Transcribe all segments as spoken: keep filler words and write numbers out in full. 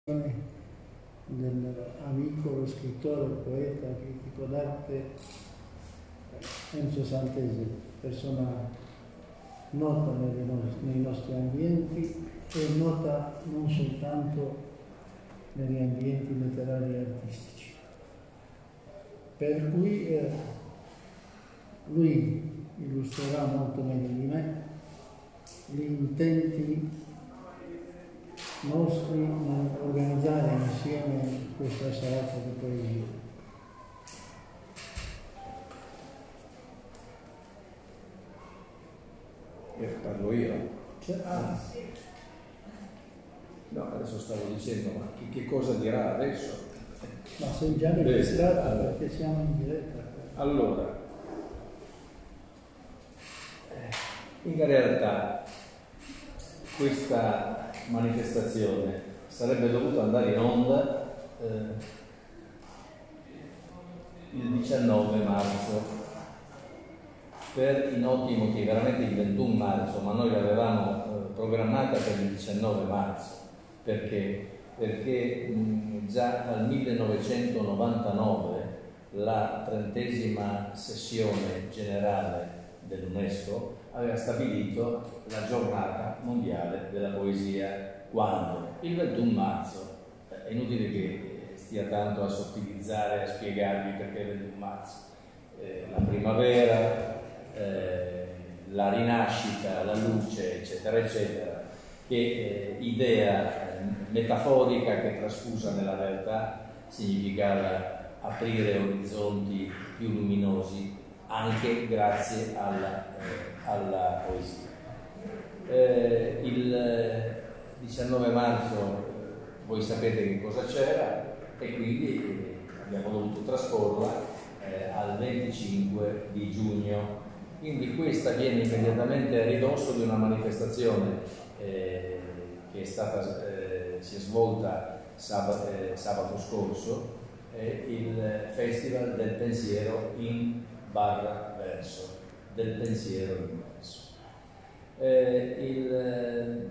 dell'amico, lo scrittore, il poeta, il critico d'arte Enzo Santesi, persona nota nelle no- nei nostri ambienti e nota non soltanto negli ambienti letterari e artistici. Per cui eh, lui illustrerà molto meglio di me gli intenti nostri nell'organizzare insieme questa serata di poesia. E parlo io? Cioè, ah, No, adesso stavo dicendo, ma che, che cosa dirà adesso? ma sei già registrata perché siamo in diretta. Allora, in realtà questa manifestazione sarebbe dovuta andare in onda eh, il diciannove marzo per i noti motivi, veramente il ventuno marzo, ma noi l'avevamo eh, programmata per il diciannove marzo. Perché? Perché mh, già dal millenovecentonovantanove la trentesima sessione generale dell'UNESCO aveva stabilito la giornata mondiale della poesia. Quando? Il ventuno marzo. È inutile che stia tanto a sottilizzare, a spiegarvi perché il ventuno marzo. Eh, la primavera, eh, la rinascita, la luce, eccetera, eccetera, che eh, idea eh, metaforica che trasfusa nella realtà significava aprire orizzonti più luminosi anche grazie alla, eh, alla poesia. Eh, il diciannove marzo eh, voi sapete che cosa c'era e quindi eh, abbiamo dovuto trasporla eh, al venticinque di giugno. Quindi questa viene immediatamente a ridosso di una manifestazione eh, che è stata, eh, si è svolta sabato, eh, sabato scorso, eh, il Festival del Pensiero in barra verso, del pensiero in verso. Eh, il, eh,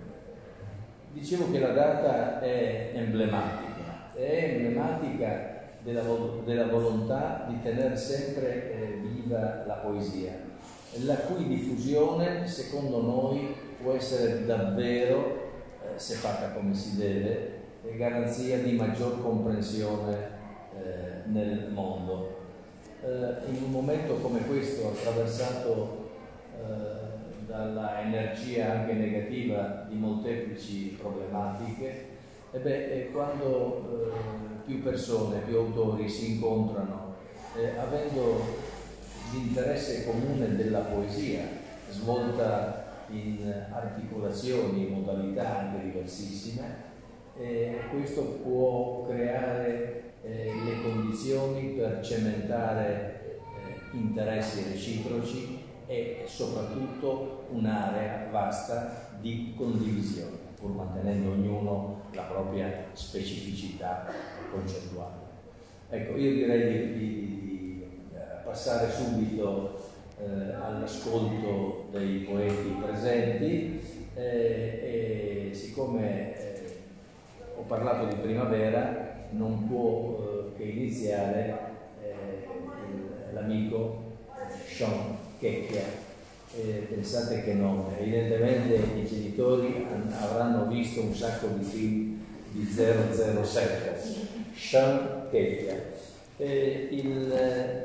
dicevo che la data è emblematica, è emblematica della, della volontà di tenere sempre eh, viva la poesia, la cui diffusione, secondo noi, può essere davvero, eh, se fatta come si deve, garanzia di maggior comprensione eh, nel mondo. Eh, in un momento come questo, attraversato eh, dalla energia anche negativa di molteplici problematiche, e beh, quando eh, più persone, più autori si incontrano, eh, avendo l'interesse comune della poesia, svolta in articolazioni e modalità anche diversissime, eh, questo può creare eh, le condizioni per cementare eh, interessi reciproci e soprattutto un'area vasta di condivisione, pur mantenendo ognuno la propria specificità concettuale. Ecco, io direi di, di, di passare subito eh, all'ascolto dei poeti presenti eh, e siccome eh, ho parlato di primavera, non può eh, che iniziare eh, l'amico Sean Checchia. Eh, pensate che nome, evidentemente i genitori avranno visto un sacco di film di zero zero sette. Sean Checchia. Eh, il, eh,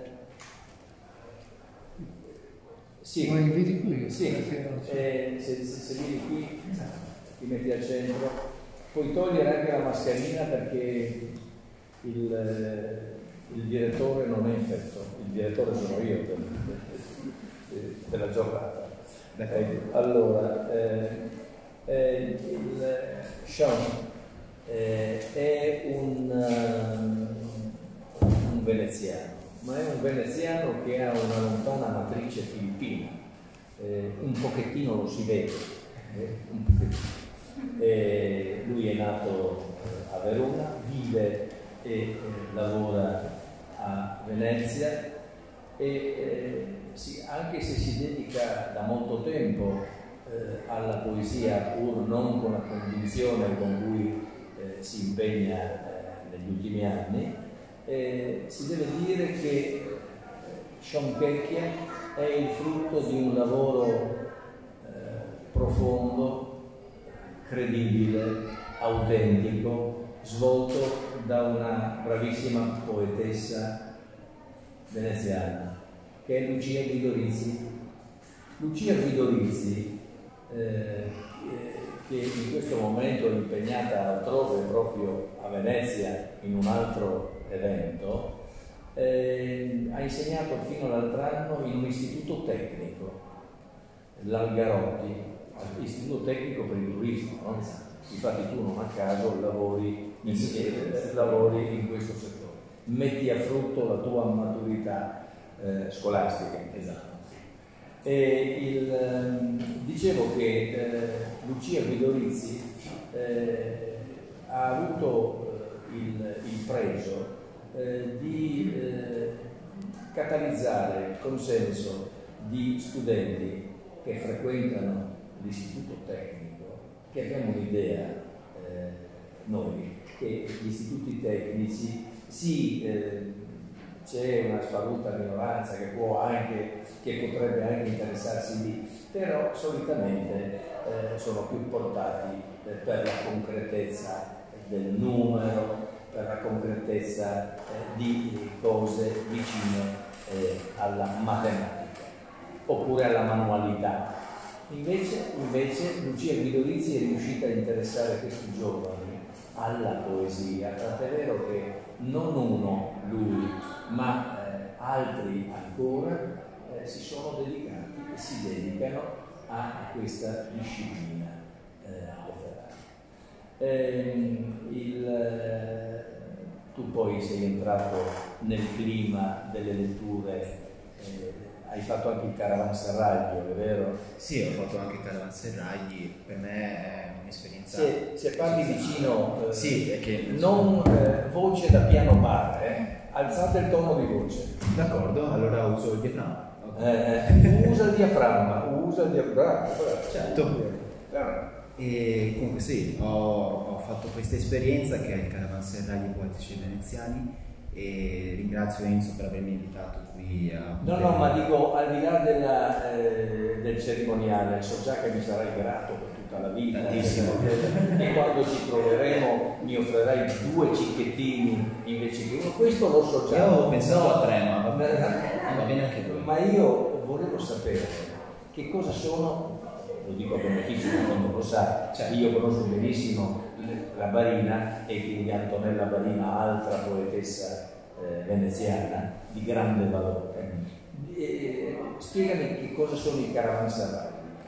sì, ma inviti qui? sì, eh, se, se, se vieni qui ti metti al centro, puoi togliere anche la mascherina perché il, il direttore non è infetto, il direttore sono io per, per, della giornata. Eh, allora, eh, eh, il Sean eh, è un, uh, un veneziano, ma è un veneziano che ha una lontana matrice filippina, eh, un pochettino lo si vede, eh, un pochettino. Eh, lui è nato eh, a Verona, vive e eh, lavora a Venezia e eh, sì, anche se si dedica da molto tempo eh, alla poesia, pur non con la convinzione con cui eh, si impegna eh, negli ultimi anni, eh, si deve dire che Sciampecchia è il frutto di un lavoro eh, profondo, credibile, autentico, svolto da una bravissima poetessa veneziana, che è Lucia Guido-Rizzi. Lucia Guido-Rizzi, eh, che in questo momento è impegnata altrove, proprio a Venezia, in un altro evento, eh, ha insegnato fino all'altro anno in un istituto tecnico, l'Algarotti, istituto tecnico per il turismo, no? Infatti tu non a caso lavori in, eh, lavori in questo settore, metti a frutto la tua maturità eh, scolastica. Esatto. E il, ehm, dicevo che eh, Lucia Guido-Rizzi eh, ha avuto eh, il, il pregio eh, di eh, catalizzare il consenso di studenti che frequentano l'istituto tecnico, che abbiamo un'idea eh, noi che gli istituti tecnici sì, eh, c'è una sparuta minoranza che può anche, che potrebbe anche interessarsi lì, però solitamente eh, sono più portati eh, per la concretezza del numero, per la concretezza eh, di cose vicine eh, alla matematica oppure alla manualità. Invece, invece Lucia Guido-Rizzi è riuscita a interessare questi giovani alla poesia, tant'è vero che non uno, lui, ma eh, altri ancora eh, si sono dedicati e si dedicano a questa disciplina eh, letteraria. Eh, il, eh, tu poi sei entrato nel clima delle letture, eh, hai fatto anche il caravanserraglio, è vero? Sì, ho fatto anche il caravanserragli, per me è un'esperienza... Se, se parli vicino, eh, sì, è che... non eh, voce da piano bar, eh? Alzate il tono di voce. D'accordo, allora uso il diaframma. Okay. Eh, usa il diaframma, usa il diaframma. Certo. E comunque sì, ho, ho fatto questa esperienza che è il caravanserraglio poetici veneziani e ringrazio Enzo per avermi invitato qui a... No, no, ma dico, al di là della, eh, del cerimoniale, so già che mi sarai grato per tutta la vita. Tantissimo. E quando ci troveremo mi offrirai due cicchettini invece che uno. Questo lo so già. Io ho pensato no, a tre, ma va bene, va bene anche voi. Ma io volevo sapere che cosa sono, lo dico a beneficio di chi non lo sa, cioè, io conosco benissimo la Barina e quindi Antonella Barina, altra poetessa eh, veneziana di grande valore. E, spiegami che cosa sono i caravanserragli.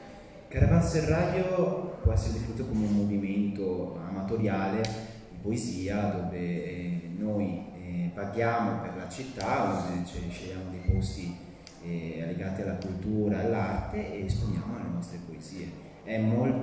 Caravanserraglio può essere definito come un movimento amatoriale di poesia dove eh, noi eh, paghiamo per la città, dove cioè, scegliamo dei posti eh, legati alla cultura, all'arte e esponiamo le nostre poesie. È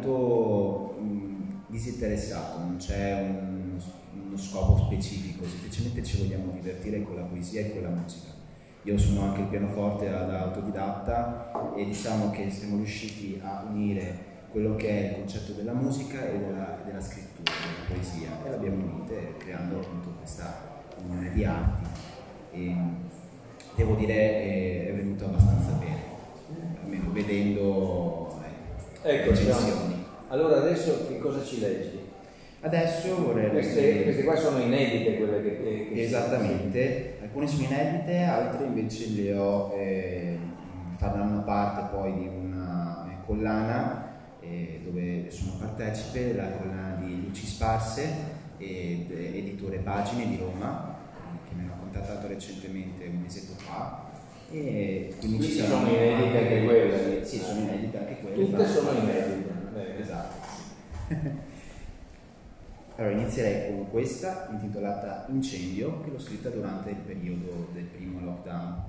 molto mh, disinteressato, non c'è un, uno scopo specifico, semplicemente ci vogliamo divertire con la poesia e con la musica. Io suono anche il pianoforte da autodidatta e diciamo che siamo riusciti a unire quello che è il concetto della musica e della, della scrittura, della poesia, e l'abbiamo unite creando appunto questa unione di arti. E, devo dire che è venuto abbastanza bene, almeno vedendo eh, ecco, le recensioni. Allora adesso che cosa ci leggi? Adesso vorrei... Queste, queste qua sono inedite, quelle che... che, che Esattamente, si... alcune sono inedite, altre invece le ho, eh, faranno parte poi di una collana eh, dove sono partecipe della collana di Luci Sparse, ed, editore Pagine di Roma, eh, che mi hanno contattato recentemente un mesetto fa. E quindi, quindi ci sono, sono inedite anche quelle? Sì, sono inedite anche quelle. Tutte sono inedite. Eh, esatto. Allora inizierei con questa intitolata Incendio, che l'ho scritta durante il periodo del primo lockdown.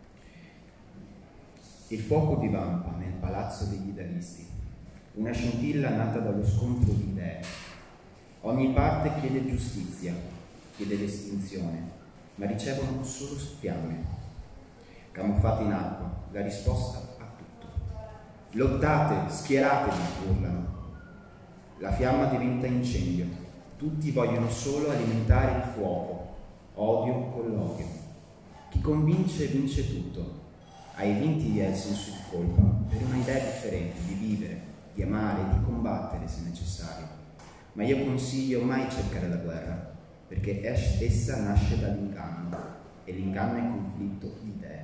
Il fuoco divampa nel palazzo degli idealisti, una scintilla nata dallo scontro di idee. Ogni parte chiede giustizia, chiede l'estinzione, ma ricevono solo fiamme. Camuffate in acqua, la risposta a tutto. Lottate, schieratevi, urlano. La fiamma diventa incendio. Tutti vogliono solo alimentare il fuoco, odio con l'odio. Chi convince vince tutto. Hai vinti il senso di colpa per una idea differente di vivere, di amare e di combattere se necessario. Ma io consiglio mai cercare la guerra, perché essa nasce dall'inganno e l'inganno è conflitto di idee.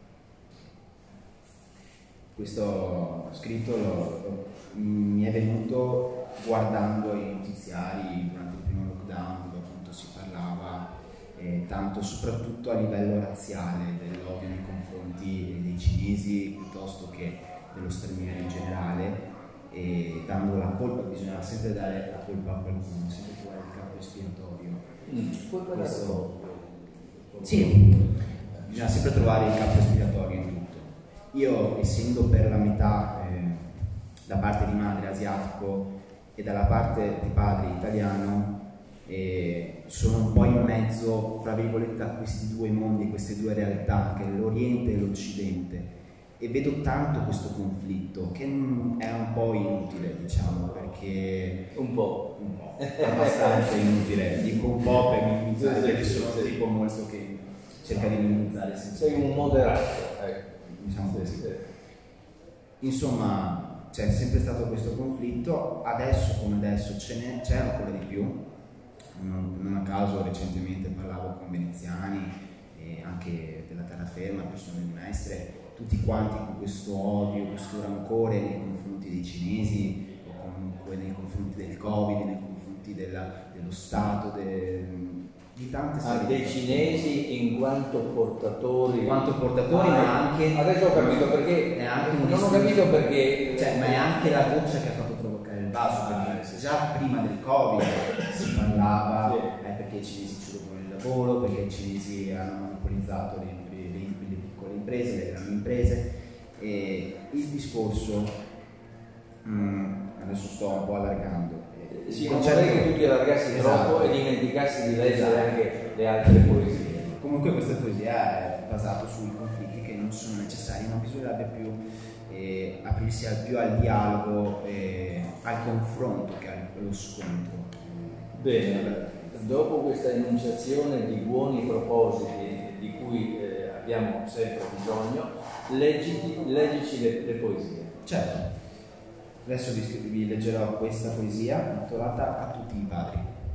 Questo scritto lo, lo, mi è venuto guardando i notiziari durante il primo lockdown, dove appunto si parlava eh, tanto soprattutto a livello razziale dell'odio nei confronti dei cinesi piuttosto che dello straniero in generale, e dando la colpa, bisogna sempre dare la colpa a qualcuno, sempre trovare il capo espiatorio. Mm. Questo... Sì, bisogna sempre trovare il capo espiatorio in tutto. Io, essendo per la metà eh, da parte di madre asiatico e dalla parte di padre italiano, eh, sono un po' in mezzo, fra virgolette, a questi due mondi, a queste due realtà, che è l'Oriente e l'Occidente, e vedo tanto questo conflitto che è un po' inutile, diciamo, perché un po', un po', abbastanza inutile, dico un po' per minimizzare, perché sono un tipo molto che cerca di minimizzare. Sei un moderato, ecco. Diciamo così. Insomma, c'è sempre stato questo conflitto, adesso come adesso c'è ancora di più. Non, non a caso recentemente parlavo con veneziani e anche della terraferma, persone di Mestre, tutti quanti con questo odio, questo rancore nei confronti dei cinesi, o comunque nei confronti del Covid, nei confronti della, dello Stato, de, di tante ah, dei cinesi in quanto portatori, in quanto portatori, ah, ma anche adesso ho capito perché è anche un non ho capito perché cioè, ma è anche la goccia che ha fatto provocare il vaso, perché ah, già prima del Covid si parlava sì. eh, perché i cinesi ci rubano il lavoro, perché i cinesi hanno monopolizzato le, le, le, le piccole imprese, le grandi imprese, e il discorso mh, adesso sto un po' allargando. Sì, non vorrei che tu ti allargassi esatto. troppo e dimenticarsi di leggere esatto. anche le altre poesie. Comunque questa poesia è basata sui conflitti che non sono necessari, ma bisognerebbe più eh, aprirsi al, più al dialogo, eh, al confronto che allo scontro. Bene, dopo questa enunciazione di buoni propositi di cui eh, abbiamo sempre bisogno, leggiti, leggici le, le poesie. Certo. Adesso vi, vi leggerò questa poesia intitolata A tutti i padri.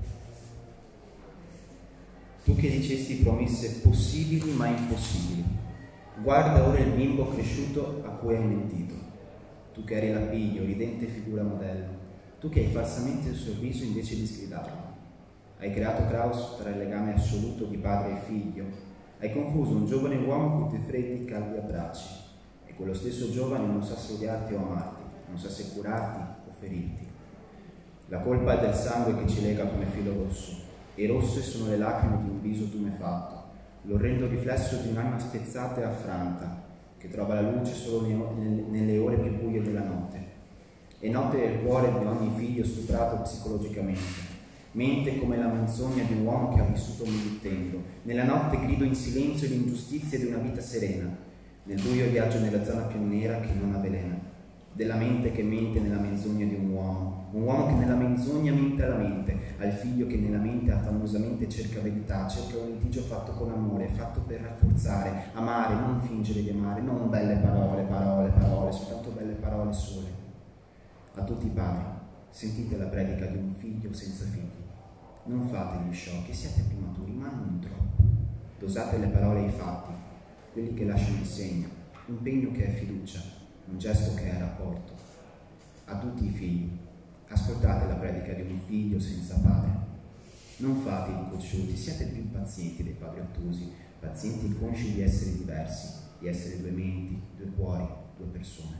Tu che dicesti promesse possibili ma impossibili, guarda ora il bimbo cresciuto a cui hai mentito. Tu che eri l'appiglio, ridente figura modello, tu che hai falsamente il sorriso invece di sgridarlo. Hai creato caos tra il legame assoluto di padre e figlio, hai confuso un giovane uomo con i tuoi freddi caldi abbracci, e quello stesso giovane non sa se odiarti o amarti, non sa se curarti o ferirti. La colpa è del sangue che ci lega come filo rosso, e rosse sono le lacrime di un viso tumefatto, l'orrendo riflesso di un'anima spezzata e affranta, che trova la luce solo nelle ore più buie della notte. E notte è il cuore di ogni figlio stuprato psicologicamente. Mente come la menzogna di un uomo che ha vissuto meditando. Nella notte grido in silenzio l'ingiustizia di una vita serena. Nel buio viaggio nella zona più nera che non avvelena. Della mente che mente nella menzogna di un uomo, un uomo che nella menzogna mente alla mente, al figlio che nella mente affamosamente cerca verità, cerca un litigio fatto con amore, fatto per rafforzare, amare, non fingere di amare, non belle parole, parole, parole, soltanto belle parole sole. A tutti i padri, sentite la predica di un figlio senza figli. Non fate gli sciocchi, siate più maturi, ma non troppo. Dosate le parole e i fatti, quelli che lasciano il segno, un impegno che è fiducia, un gesto che è rapporto. A tutti i figli, ascoltate la predica di un figlio senza padre. Non fate i cocciuti, siate più pazienti dei padri ottusi, pazienti e consci di essere diversi, di essere due menti, due cuori, due persone.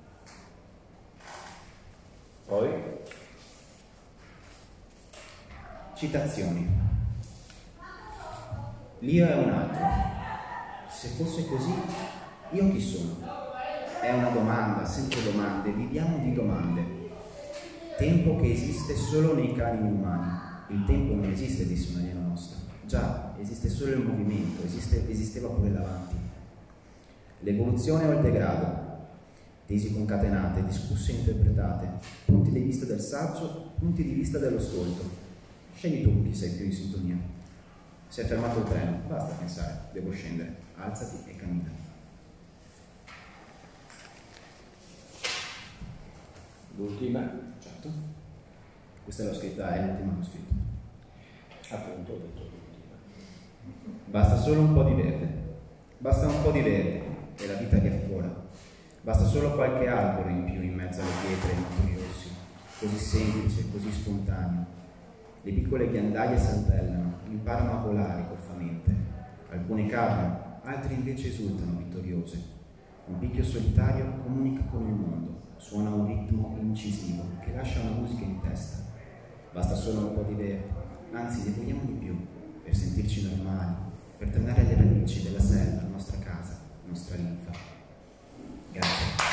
Poi? Citazioni. L'io è un altro. Se fosse così, io chi sono? È una domanda, sempre domande, viviamo di domande. Tempo che esiste solo nei canini umani. Il tempo non esiste, disse una aliena nostra. Già, esiste solo il movimento, esiste, esisteva pure l'avanti. L'evoluzione o il degrado? Tesi concatenate, discusse e interpretate, punti di vista del saggio, punti di vista dello stolto. Scegli tu chi sei più in sintonia. Si è fermato il treno, basta pensare, devo scendere, alzati e cammina. L'ultima? Certo. Questa l'ho scritta, è l'ultima che ho scritto. Appunto, ho detto l'ultima. Basta solo un po' di verde. Basta un po' di verde e la vita riaffuora. Basta solo qualche albero in più in mezzo alle pietre e ai maturi rossi. Così semplice, così spontaneo. Le piccole ghiandaie saltellano, imparano a volare goffamente. Alcune cadono, altre invece esultano vittoriose. Un picchio solitario comunica con il mondo, suona un ritmo incisivo che lascia una musica in testa. Basta solo un po' di verde, anzi ne vogliamo di più, per sentirci normali, per tornare alle radici della selva, la nostra casa, la nostra linfa. Grazie.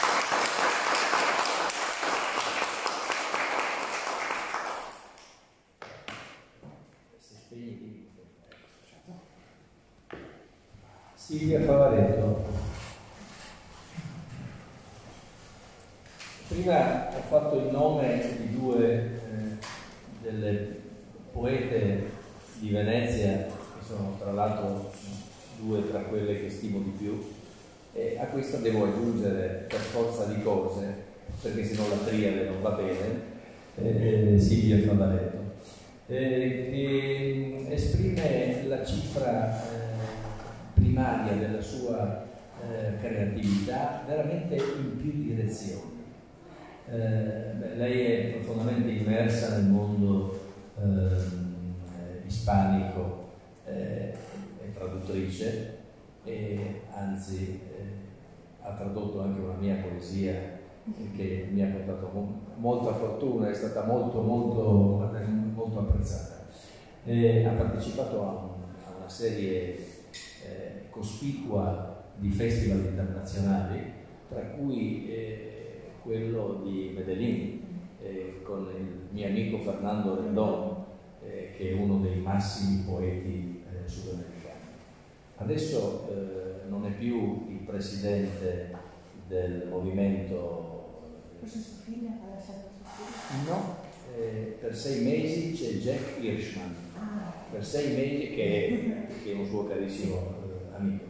Silvia Favaretto. Prima ho fatto il nome di due eh, delle poete di Venezia, che sono tra l'altro due tra quelle che stimo di più, e a questo devo aggiungere per forza di cose, perché sennò la triade non va bene, eh, Silvia Favaretto, eh, che esprime la cifra eh, primaria della sua eh, creatività veramente in più direzioni. Eh, beh, lei è profondamente immersa nel mondo eh, ispanico, eh, è traduttrice e anzi eh, ha tradotto anche una mia poesia che mi ha portato mo molta fortuna, è stata molto molto, molto apprezzata. Eh, ha partecipato a, un, a una serie Eh, cospicua di festival internazionali, tra cui eh, quello di Medellin eh, con il mio amico Fernando Rendón, eh, che è uno dei massimi poeti eh, sudamericani. Adesso eh, non è più il presidente del movimento. Forse sua figlia ha lasciato sua figlia? No, eh, per sei mesi c'è Jack Hirschman. Ah. Per sei mesi, che, che è un suo carissimo eh, amico.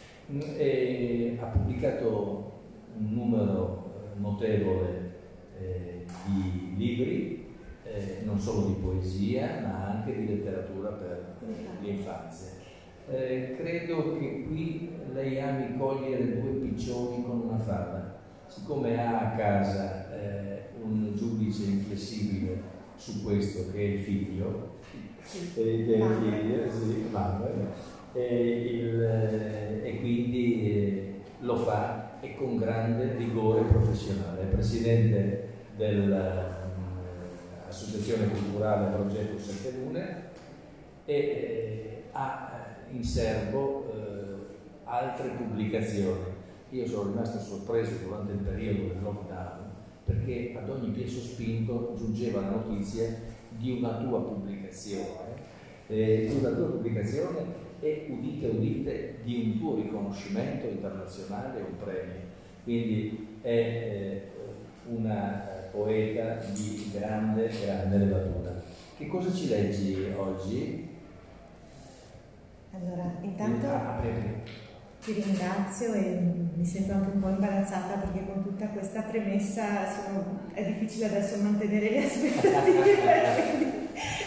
E ha pubblicato un numero notevole eh, di libri, eh, non solo di poesia, ma anche di letteratura per eh, l'infanzia. Eh, credo che qui lei ami cogliere due piccioni con una fava. Siccome ha a casa eh, un giudice inflessibile su questo, che è il figlio, Sì. e, che è il figlio, sì, mamma, e, il, e quindi eh, lo fa e con grande rigore professionale. È presidente dell'Associazione Culturale Progetto Sette Lune e eh, ha in serbo eh, altre pubblicazioni. Io sono rimasto sorpreso durante il periodo del lockdown perché ad ogni piè sospinto giungeva la notizia di una tua pubblicazione, eh, di una tua pubblicazione e udite udite di un tuo riconoscimento internazionale, un premio. Quindi è eh, una poeta di grande, grande levatura. Che cosa ci leggi oggi? Allora, intanto Ah, ti ringrazio e mi sento anche un po' imbarazzata perché con tutta questa premessa sono, è difficile adesso mantenere le aspettative.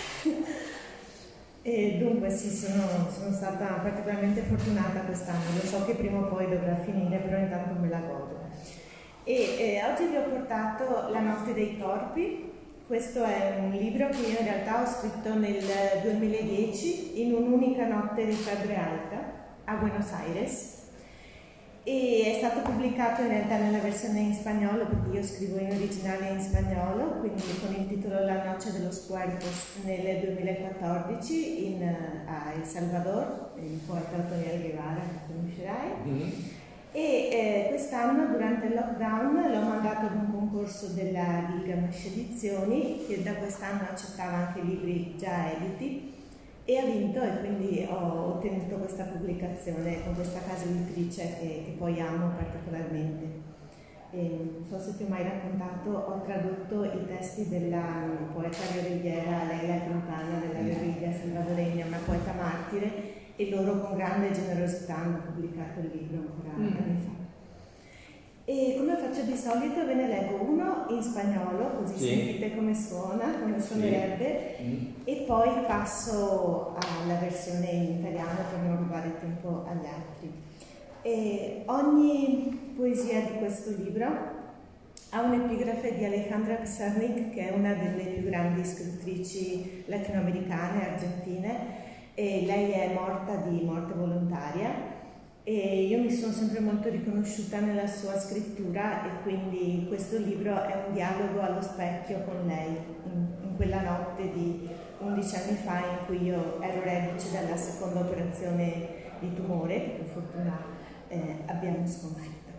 E dunque sì, sono, sono stata particolarmente fortunata quest'anno, lo so che prima o poi dovrà finire, però intanto me la godo. E eh, oggi vi ho portato La notte dei corpi. Questo è un libro che io in realtà ho scritto nel duemiladieci in un'unica notte di febbre alta a Buenos Aires e è stato pubblicato in realtà nella versione in spagnolo perché io scrivo in originale in spagnolo, quindi con il titolo La noche de los cuerpos nel duemilaquattordici in, a El Salvador, il poeta Otoniel Guevara che conoscerai. Mm-hmm. E eh, quest'anno durante il lockdown l'ho mandato ad un concorso della Gilgamesh Edizioni che da quest'anno accettava anche libri già editi e ha vinto e quindi ho ottenuto questa pubblicazione con questa casa editrice che, che poi amo particolarmente. E non so se ti ho mai raccontato, ho tradotto i testi della poeta guerrigliera Leila Quintana della guerriglia salvadoregna, una poeta martire, e loro con grande generosità hanno pubblicato il libro ancora mm. anni fa. E come faccio di solito ve ne leggo uno in spagnolo, così sì. sentite come suona, come suonerebbe, sì. mm. e poi passo alla versione in italiano per non rubare tempo agli altri. E ogni poesia di questo libro ha un'epigrafe di Alejandra Pizarnik, che è una delle più grandi scrittrici latinoamericane e argentine, e lei è morta di morte volontaria. E io mi sono sempre molto riconosciuta nella sua scrittura, e quindi questo libro è un dialogo allo specchio con lei in, in quella notte di undici anni fa in cui io ero reduce dalla seconda operazione di tumore, che per fortuna eh, abbiamo sconfitto.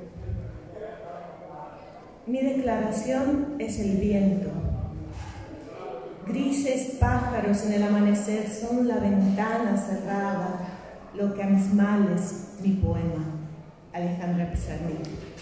Mi declaración es el viento. Grises pájaros en el amanecer son la ventana cerrada, lo que a mis males, mi poema. Alejandra Pizarnik.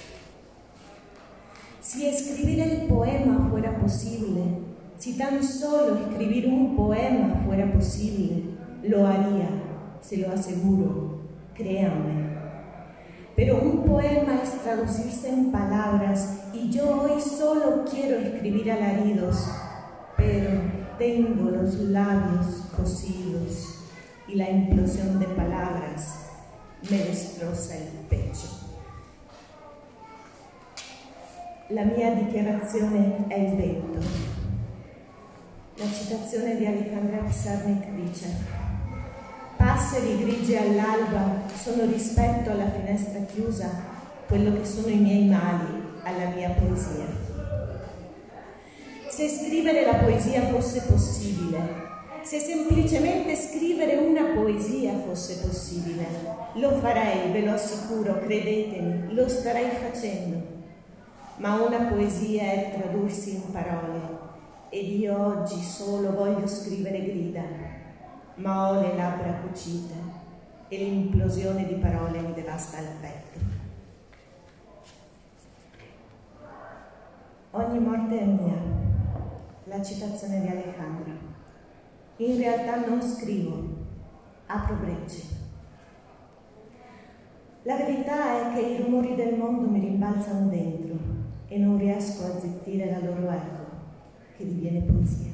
Si escribir el poema fuera posible, si tan solo escribir un poema fuera posible, lo haría, se lo aseguro, créanme. Pero un poema es traducirse en palabras, y yo hoy solo quiero escribir alaridos, pero tengo los labios cosidos y la implosión de palabras me destroza il pecho. La mia dichiarazione è il vento. La citazione di Alejandra Pizarnik dice: passeri grigi all'alba sono rispetto alla finestra chiusa quello che sono i miei mali alla mia poesia. Se scrivere la poesia fosse possibile, se semplicemente scrivere una poesia fosse possibile, lo farei, ve lo assicuro, credetemi, lo starei facendo. Ma una poesia è tradursi in parole, ed io oggi solo voglio scrivere grida, ma ho le labbra cucite e l'implosione di parole mi devasta il petto. Ogni morte è mia, la citazione di Alejandra. In realtà non scrivo, apro brecce. La verità è che i rumori del mondo mi rimbalzano dentro e non riesco a zittire la loro eco, che diviene poesia.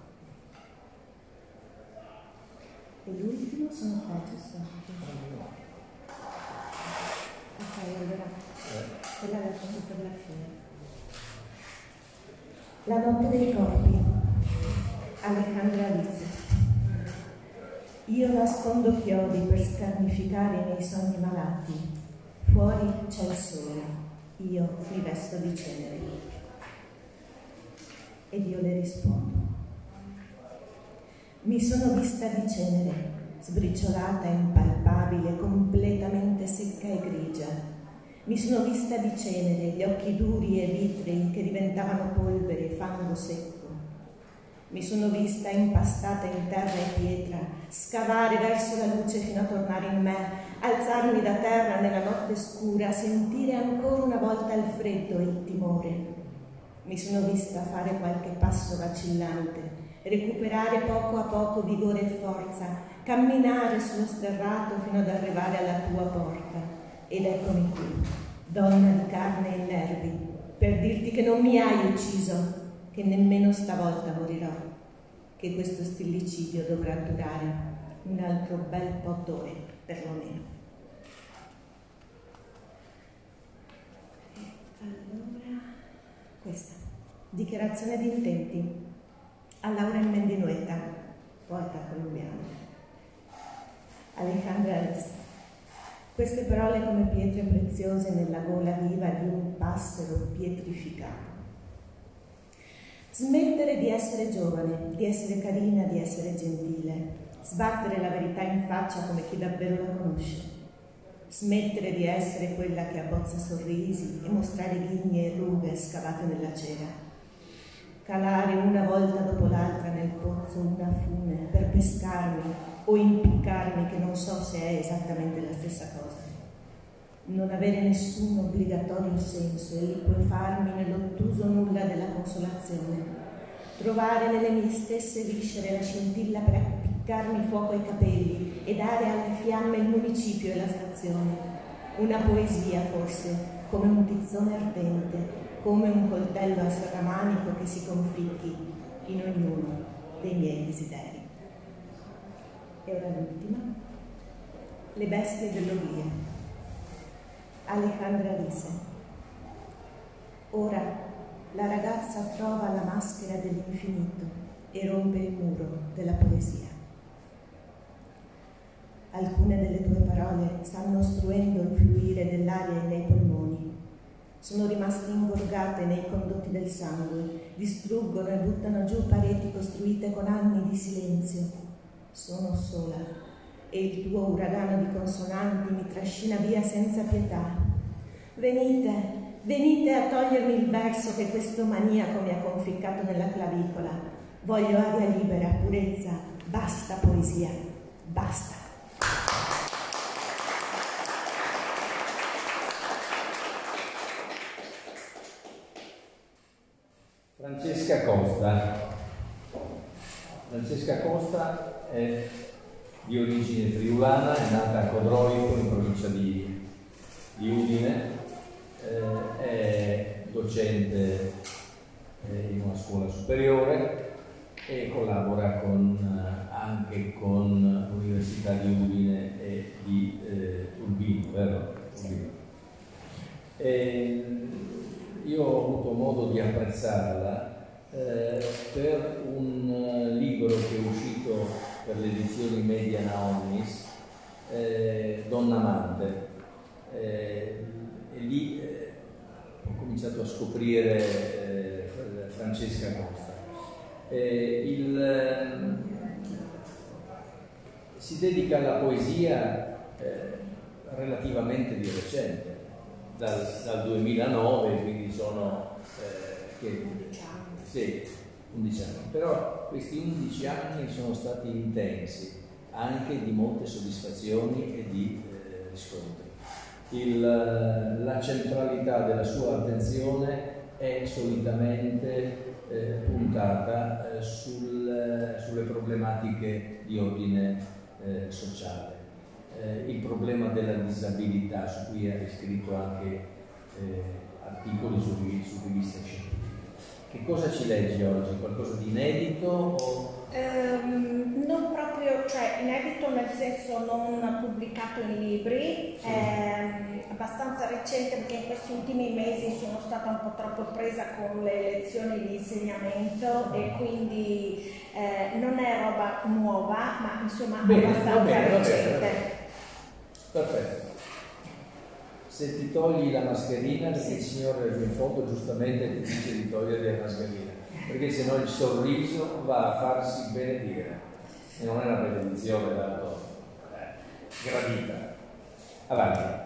E l'ultimo sono tre, giusto? Ok, allora, quella la faccio per la fine. La notte dei corpi, Alejandra Rizzi. Io nascondo chiodi per scarnificare i miei sogni malati. Fuori c'è il sole, io mi vesto di cenere. Ed io le rispondo. Mi sono vista di cenere, sbriciolata, impalpabile, completamente secca e grigia. Mi sono vista di cenere, gli occhi duri e vitrei che diventavano polvere, fango secco. Mi sono vista impastata in terra e pietra, scavare verso la luce fino a tornare in me, alzarmi da terra nella notte scura, sentire ancora una volta il freddo e il timore. Mi sono vista fare qualche passo vacillante, recuperare poco a poco vigore e forza, camminare sullo sterrato fino ad arrivare alla tua porta. Ed eccomi qui, donna di carne e nervi, per dirti che non mi hai ucciso, che nemmeno stavolta morirò, che questo stillicidio dovrà durare un altro bel po' d'ore, perlomeno. Allora, questa, dichiarazione di intenti a Laura Mendinueta, poeta colombiana. Alejandra Rizzi. Queste parole come pietre preziose nella gola viva di un passero pietrificato. Smettere di essere giovane, di essere carina, di essere gentile, sbattere la verità in faccia come chi davvero la conosce, smettere di essere quella che abbozza sorrisi e mostrare ghigni e rughe scavate nella cera, calare una volta dopo l'altra nel pozzo una fune per pescarmi o impiccarmi, che non so se è esattamente la stessa cosa. non avere nessun obbligatorio senso e liquefarmi nell'ottuso nulla della consolazione, trovare nelle mie stesse viscere la scintilla per appiccarmi fuoco ai capelli e dare alle fiamme il municipio e la stazione, una poesia forse, come un tizzone ardente, come un coltello a serramanico che si conficchi in ognuno dei miei desideri. E ora l'ultima, le bestie dell'oblio. Alejandra Risse. Ora la ragazza trova la maschera dell'infinito e rompe il muro della poesia. Alcune delle tue parole stanno ostruendo il fluire dell'aria nei polmoni. Sono rimaste ingorgate nei condotti del sangue, distruggono e buttano giù pareti costruite con anni di silenzio. Sono sola e il tuo uragano di consonanti mi trascina via senza pietà. Venite, venite a togliermi il verso che questo maniaco mi ha conficcato nella clavicola. Voglio aria libera, purezza, basta poesia, basta. Francesca Costa. Francesca Costa è di origine friulana, è nata a Codroico in provincia di, di Udine, eh, è docente eh, in una scuola superiore e collabora con, eh, anche con l'Università di Udine e di eh, Urbino, vero? Urbino. E io ho avuto modo di apprezzarla eh, per un uh, libro che è uscito per le edizioni Media Naomis, eh, Donna Amante, eh, e lì eh, ho cominciato a scoprire eh, Francesca Costa. Eh, il, eh, si dedica alla poesia eh, relativamente di recente, dal, dal duemilanove, quindi sono eh, che, undici anni. Sì, undici anni, però questi undici anni sono stati intensi, anche di molte soddisfazioni e di eh, riscontri. Il, la centralità della sua attenzione è solitamente eh, puntata eh, sul, sulle problematiche di ordine eh, sociale. Eh, il problema della disabilità, su cui ha scritto anche eh, articoli su, su riviste scientifiche. Che cosa ci leggi oggi? Qualcosa di inedito? O... Um, non proprio, cioè inedito nel senso non pubblicato in libri, sì. È abbastanza recente perché in questi ultimi mesi sono stata un po' troppo presa con le lezioni di insegnamento e quindi eh, non è roba nuova, ma insomma bene, abbastanza va bene, recente. Va bene, va bene. Perfetto. Se ti togli la mascherina, perché il signore in fondo giustamente ti dice di togliere la mascherina, perché se no il sorriso va a farsi benedire e non è una benedizione tanto eh, gradita. Avanti.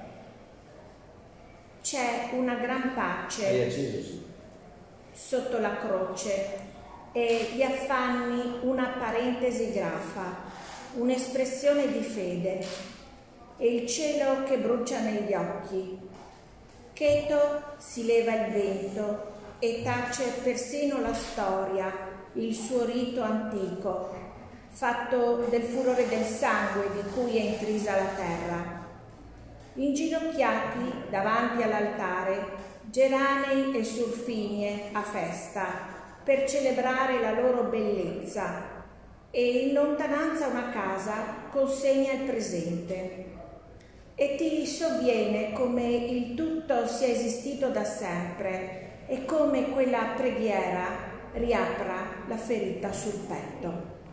C'è una gran pace. Hai acceso, sì. Sotto la croce e gli affanni una parentesi grafa, un'espressione di fede. E il cielo che brucia negli occhi. Cheto si leva il vento e tace persino la storia, il suo rito antico, fatto del furore del sangue di cui è intrisa la terra. Inginocchiati davanti all'altare, geranei e surfinie a festa, per celebrare la loro bellezza, e in lontananza una casa consegna il presente. E ti sovviene come il tutto sia esistito da sempre e come quella preghiera riapra la ferita sul petto.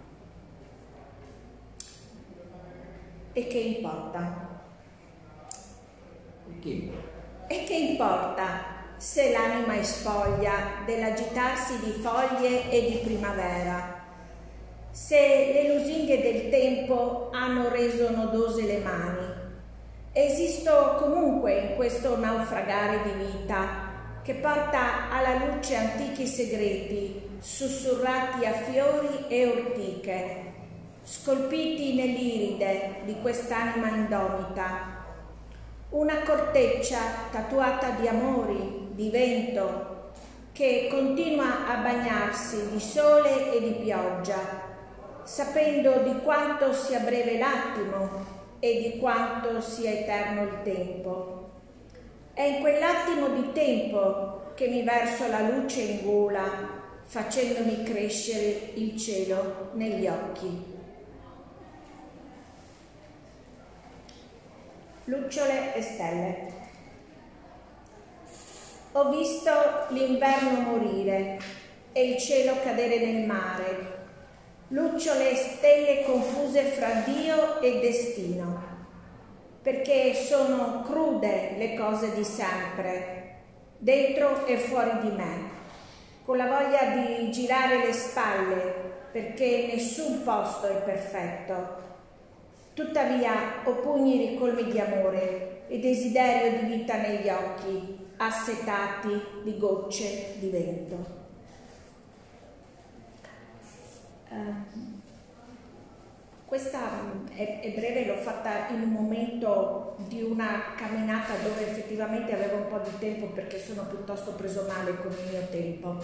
E che importa? Chi? E che importa se l'anima è spoglia dell'agitarsi di foglie e di primavera? Se le lusinghe del tempo hanno reso nodose le mani? Esisto comunque in questo naufragare di vita che porta alla luce antichi segreti sussurrati a fiori e ortiche, scolpiti nell'iride di quest'anima indomita. una corteccia tatuata di amori, di vento, che continua a bagnarsi di sole e di pioggia, sapendo di quanto sia breve l'attimo e di quanto sia eterno il tempo. È in quell'attimo di tempo che mi verso la luce in gola, facendomi crescere il cielo negli occhi. Lucciole e stelle. Ho visto l'inverno morire e il cielo cadere nel mare, lucciole e stelle confuse fra Dio e destino, perché sono crude le cose di sempre, dentro e fuori di me, con la voglia di girare le spalle, perché nessun posto è perfetto. Tuttavia ho pugni ricolmi di amore e desiderio di vita negli occhi, assetati di gocce di vento. Uh, questa è, è breve, l'ho fatta in un momento di una camminata dove effettivamente avevo un po' di tempo, perché sono piuttosto preso male con il mio tempo.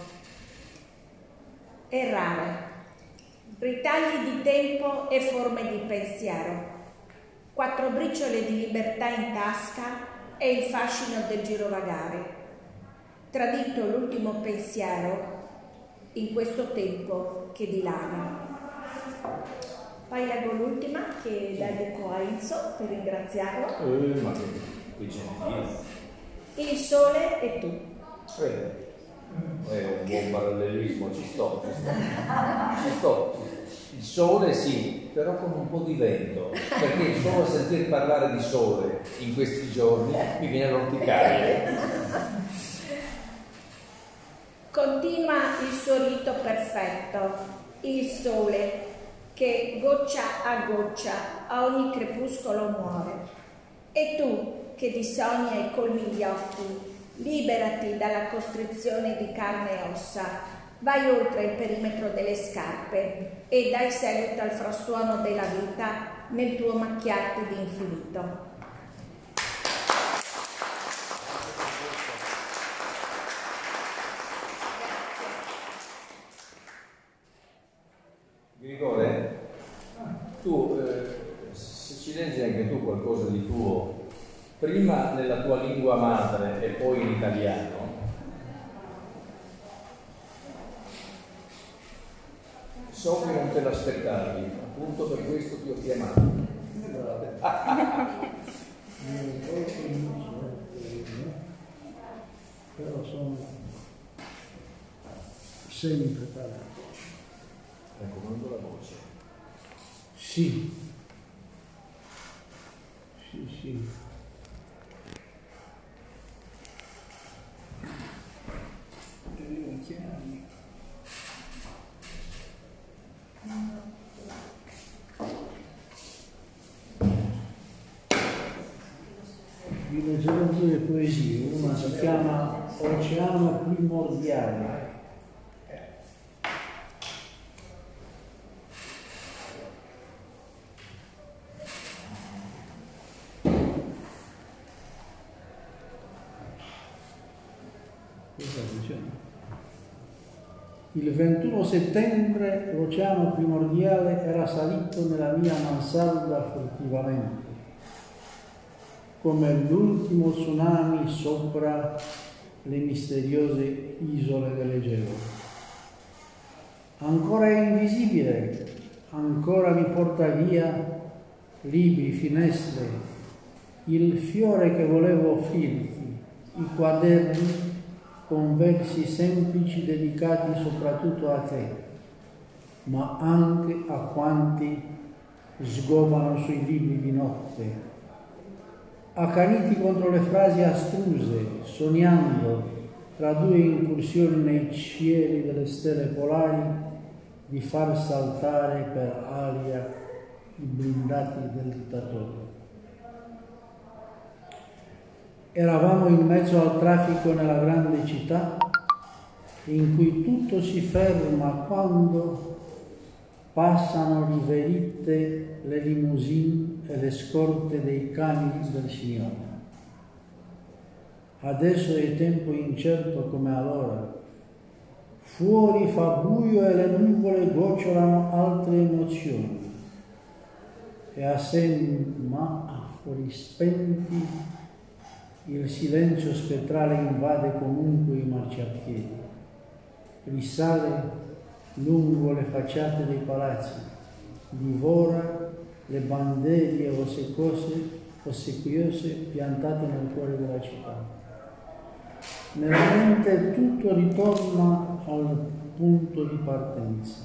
Errare. Ritagli di tempo e forme di pensiero, quattro briciole di libertà in tasca e il fascino del girovagare, tradito l'ultimo pensiero in questo tempo che dilaga. Poi leggo l'ultima, che dedico a Enzo per ringraziarlo. Eh, ma che, che gentile. Il sole e tu. Eh. È un buon parallelismo, ci sto, ci sto, ci sto. Il sole sì, però con un po' di vento, perché solo a sentir parlare di sole in questi giorni mi viene l'orticaria. Continua il suo rito perfetto, il sole che goccia a goccia a ogni crepuscolo muore. E tu che di sogni hai colmi gli occhi, liberati dalla costrizione di carne e ossa, vai oltre il perimetro delle scarpe e dai seguito al frastuono della vita nel tuo macchiarti di infinito. Grigore, tu, eh, se ci leggi anche tu qualcosa di tuo, prima nella tua lingua madre e poi in italiano, so che non te l'aspettavi, appunto per questo ti ho chiamato. Però sono sempre preparato. Raccomando la voce. Sì. Sì, sì. Vi leggerò due poesie, una si chiama Oceano Primordiale. Il ventuno settembre l'oceano primordiale era salito nella mia mansarda furtivamente, come l'ultimo tsunami sopra le misteriose isole dell'Egeo. Ancora è invisibile, ancora mi porta via libri, finestre, il fiore che volevo offrirti, i quaderni con versi semplici dedicati soprattutto a te, ma anche a quanti sgomano sui libri di notte, accaniti contro le frasi astruse, sognando tra due incursioni nei cieli delle stelle polari di far saltare per aria i blindati del dittatore. Eravamo in mezzo al traffico nella grande città, in cui tutto si ferma quando passano riverite le limousine e le scorte dei cani del Signore. adesso è tempo incerto come allora. Fuori fa buio e le nuvole gocciolano altre emozioni e a semafori spenti il silenzio spettrale invade comunque i marciapiedi, risale lungo le facciate dei palazzi, divora le bandiere ossequiose, ossequiose piantate nel cuore della città. Nella mente tutto ritorna al punto di partenza.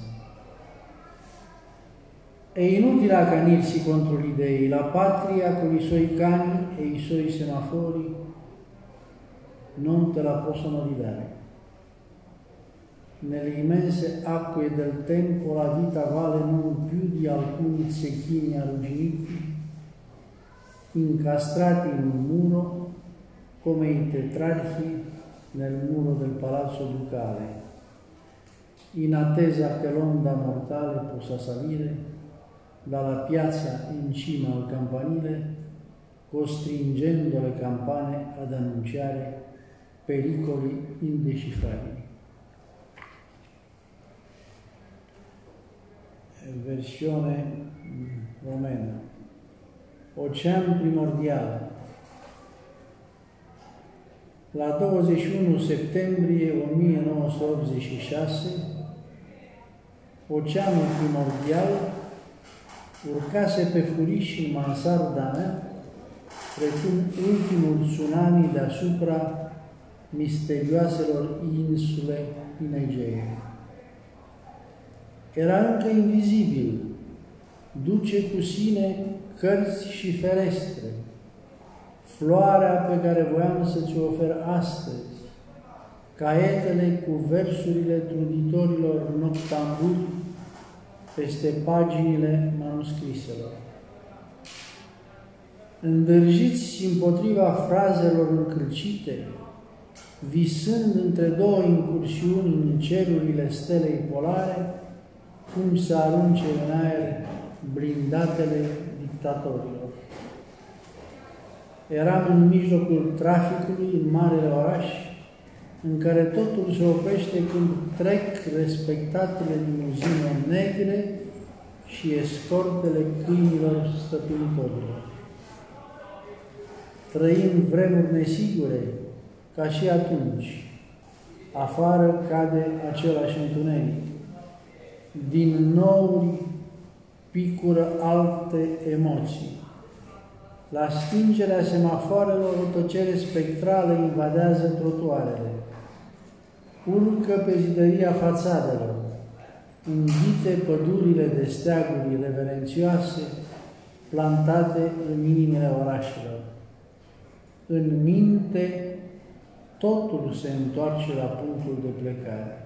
È inutile accanirsi contro gli dei, la patria con i suoi cani e i suoi semafori non te la possono ridare. Nelle immense acque del tempo la vita vale non più di alcuni zecchini arrugginiti, incastrati in un muro come i tetrarchi nel muro del palazzo ducale, in attesa che l'onda mortale possa salire dalla piazza in cima al campanile, costringendo le campane ad annunciare pericoli indecifrabili. Versione romena. Ocean primordial. La douăzeci și unu septembrie o mie nouă sute optzeci și șase, Oceanul primordial urcase pe furiș în mansarda mea, precum ultimul tsunami deasupra misterioaselor insule din Egee. Era încă invizibil, duce cu sine cărți și ferestre, floarea pe care voiam să ți-o ofer astăzi, caietele cu versurile truditorilor noctambuli peste paginile manuscriselor. Îndrăjiți împotriva frazelor încrâcite, visând între două incursiuni în cerurile stelei polare, cum să arunce în aer blindatele dictatorilor. Eram în mijlocul traficului în marele oraș, în care totul se oprește când trec respectatele limuzine negre și escortele câinilor stăpânitorilor. Trăim vremuri nesigure, ca și atunci. Afară cade același întuneric. Din nou picură alte emoții. La stingerea semafoarelor, o tăcere spectrală invadează trotuarele. Urcă pe zidăria fațadelor, înghite pădurile de steaguri reverențioase plantate în inimile orașelor. În minte, totul se întoarce la punctul de plecare.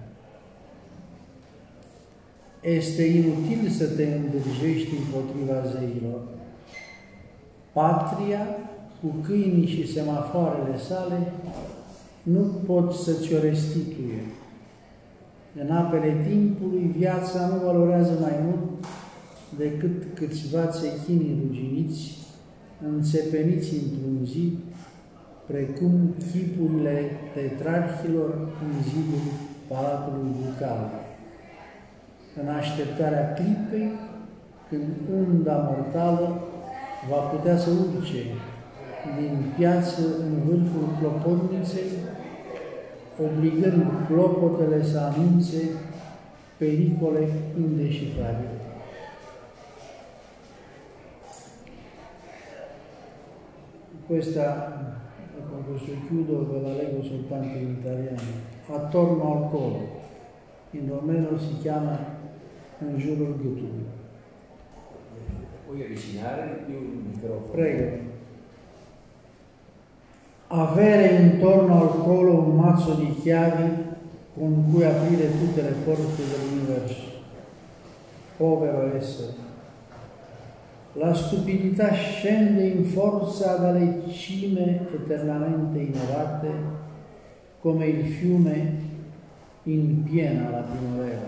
Este inutil să te îndrăjești împotriva zeilor. Patria, cu câinii și semafoarele sale, nu pot să ți-o restituie. În apele timpului, viața nu valorează mai mult decât câțiva țechini ruginiți, înțepeniți într-un zid, precum chipurile tetrarhilor în zidul Palatului Ducal, în așteptarea clipei când unda mortală va putea să urce din piață în vârful cloporniței, obligând clopotele să anunțe pericole indecifrabile. Questa, con questo chiudo, ve la leggo soltanto in italiano. Attorno al collo, in romeno si chiama În jurul gâtului. Puoi avvicinare più il microfono? Prego. Avere intorno al collo un mazzo di chiavi con cui aprire tutte le porte dell'universo. Povero essere. La stupidità scende in forza dalle cime eternamente ignorate come il fiume in piena la primavera.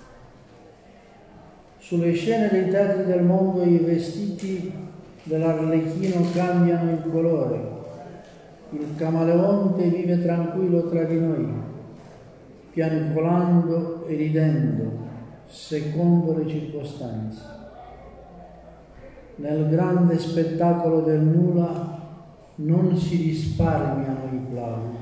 Sulle scene dei teatri del mondo i vestiti dell'arlecchino cambiano il colore, il camaleonte vive tranquillo tra di noi, piagnucolando e ridendo secondo le circostanze. Nel grande spettacolo del nulla non si risparmiano i plausi.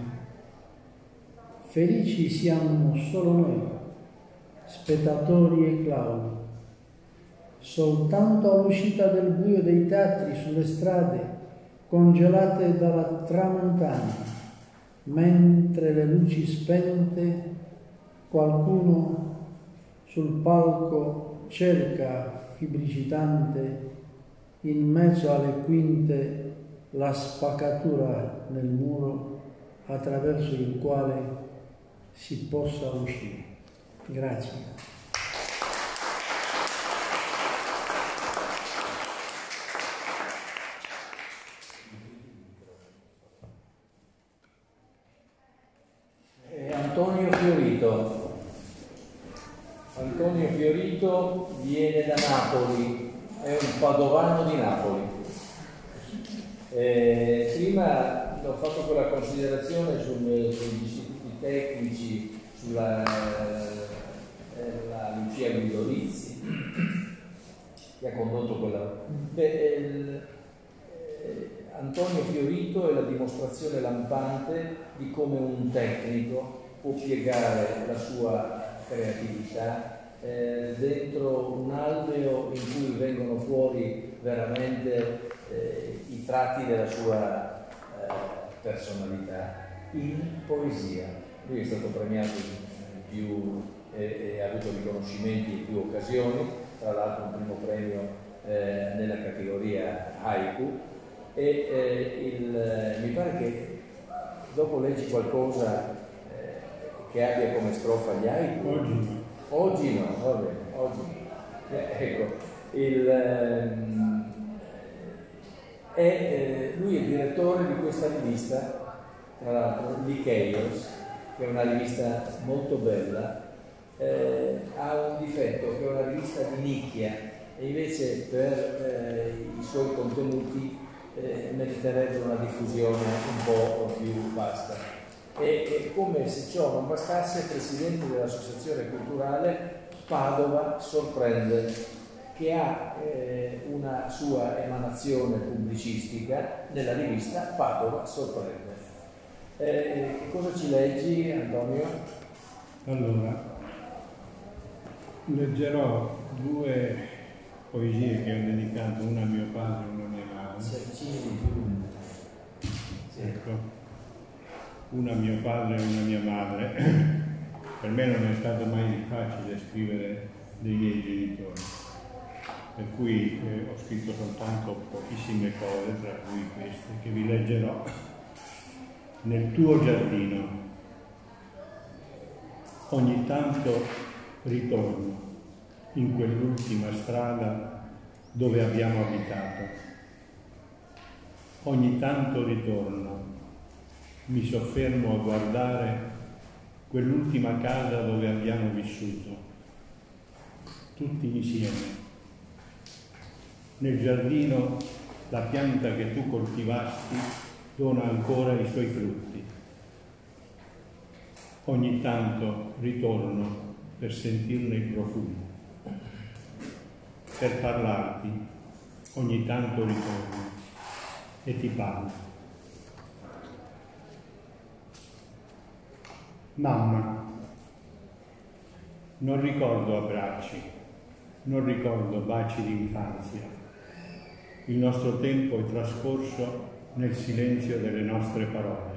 Felici siamo solo noi, spettatori e claudi. Soltanto all'uscita del buio dei teatri sulle strade congelate dalla tramontana, mentre le luci spente, qualcuno sul palco cerca fibbricitante in mezzo alle quinte la spaccatura nel muro attraverso il quale si possa uscire. Grazie. Antonio Fiorito. Antonio Fiorito viene da Napoli, è un padovano di Napoli. Eh, prima ho fatto quella considerazione sul, sugli istituti tecnici, sulla eh, la Lucia Guidorizzi, che ha condotto quella. Beh, il, eh, Antonio Fiorito è la dimostrazione lampante di come un tecnico può piegare la sua creatività eh, dentro un alveo in cui vengono fuori veramente eh, i tratti della sua eh, personalità in poesia. Lui è stato premiato in più e eh, ha avuto riconoscimenti in più occasioni, tra l'altro un primo premio eh, nella categoria haiku e eh, il, mi pare che dopo leggi qualcosa che abbia come strofa gli haiku. Oggi no. Oggi no, va bene, oggi no. Eh, ecco, il, ehm, è, eh, lui è direttore di questa rivista, tra l'altro, Lycheios, che è una rivista molto bella, eh, ha un difetto, che è una rivista di nicchia, e invece per eh, i suoi contenuti eh, meriterebbe una diffusione un po' più vasta. E, e come se ciò non bastasse, il presidente dell'associazione culturale Padova sorprende, che ha eh, una sua emanazione pubblicistica nella rivista Padova sorprende. Eh, che cosa ci leggi, Antonio? Allora, leggerò due poesie che ho dedicato, una a mio padre e una a mia madre. Si avvicini di più. Sì. Ecco. Una a mio padre e una a mia madre. Per me non è stato mai facile scrivere dei miei genitori, per cui eh, ho scritto soltanto pochissime cose, tra cui queste, che vi leggerò. Nel tuo giardino. Ogni tanto ritorno in quell'ultima strada dove abbiamo abitato. Ogni tanto ritorno. Mi soffermo a guardare quell'ultima casa dove abbiamo vissuto, tutti insieme. Nel giardino la pianta che tu coltivasti dona ancora i suoi frutti. Ogni tanto ritorno per sentirne il profumo, per parlarti, ogni tanto ritorno e ti parlo. Mamma, non ricordo abbracci, non ricordo baci d'infanzia. Il nostro tempo è trascorso nel silenzio delle nostre parole.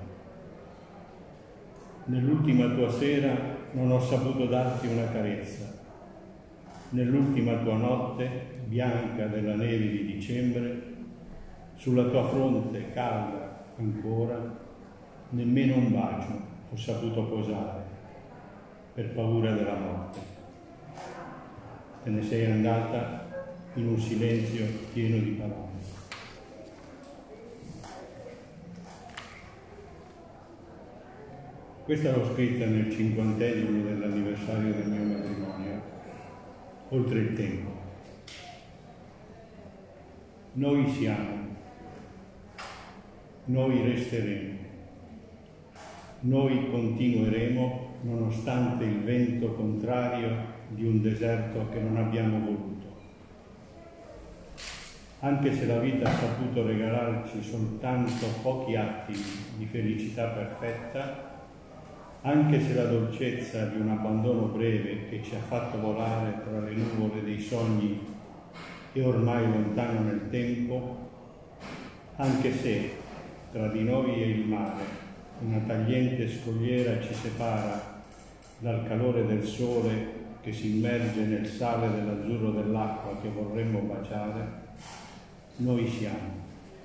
Nell'ultima tua sera non ho saputo darti una carezza. Nell'ultima tua notte bianca della neve di dicembre, sulla tua fronte calda ancora, nemmeno un bacio ho saputo posare per paura della morte. Te ne sei andata in un silenzio pieno di parole. Questa l'ho scritta nel cinquantesimo dell'anniversario del mio matrimonio, oltre il tempo. Noi siamo, noi resteremo. Noi continueremo nonostante il vento contrario di un deserto che non abbiamo voluto. Anche se la vita ha saputo regalarci soltanto pochi attimi di felicità perfetta, anche se la dolcezza di un abbandono breve che ci ha fatto volare tra le nuvole dei sogni è ormai lontano nel tempo, anche se tra di noi e il mare una tagliente scogliera ci separa dal calore del sole che si immerge nel sale dell'azzurro dell'acqua che vorremmo baciare, noi siamo,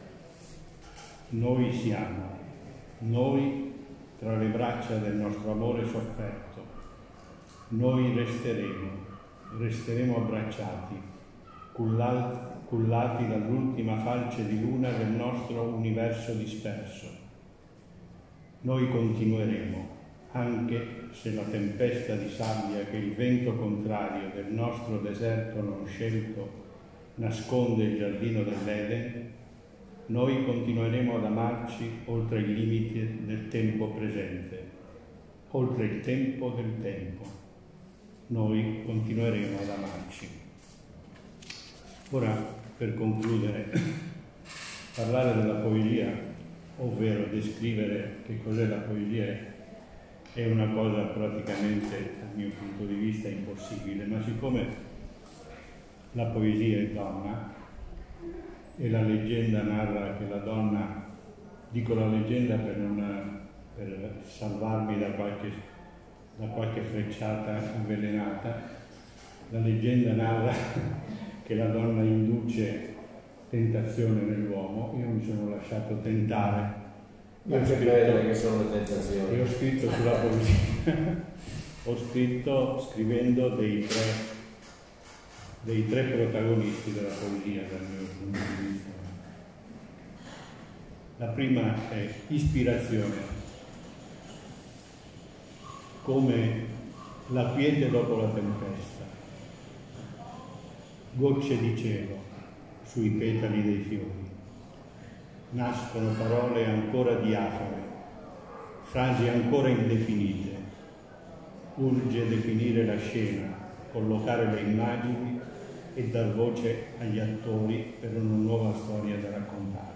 noi siamo, noi tra le braccia del nostro amore sofferto, noi resteremo, resteremo abbracciati, cullati, cullati dall'ultima falce di luna del nostro universo disperso. Noi continueremo, anche se la tempesta di sabbia che il vento contrario del nostro deserto non scelto nasconde il giardino dell'Eden, noi continueremo ad amarci oltre il limite del tempo presente, oltre il tempo del tempo. Noi continueremo ad amarci. Ora, per concludere, parlare della poesia, ovvero descrivere che cos'è la poesia, è una cosa praticamente, dal mio punto di vista, impossibile, ma siccome la poesia è donna e la leggenda narra che la donna, dico la leggenda per, non, per salvarmi da qualche, da qualche frecciata avvelenata, la leggenda narra che la donna induce tentazione nell'uomo. Io mi sono lasciato tentare. Ma che belle che sono le tentazioni. Io ho scritto sulla poesia, ho scritto scrivendo dei tre dei tre protagonisti della poesia dal mio punto di vista. La prima è ispirazione, come la quiete dopo la tempesta, gocce di cielo sui petali dei fiori, nascono parole ancora diafane, frasi ancora indefinite, urge definire la scena, collocare le immagini e dar voce agli attori per una nuova storia da raccontare.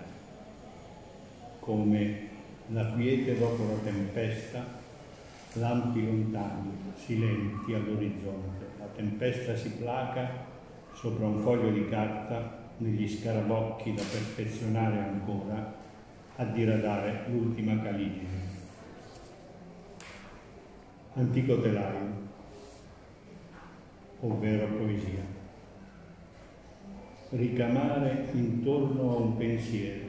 Come la quiete dopo la tempesta, lampi lontani, silenti all'orizzonte. La tempesta si placa sopra un foglio di carta, negli scarabocchi da perfezionare ancora, a diradare l'ultima caligine. Antico telaio, ovvero poesia. Ricamare intorno a un pensiero,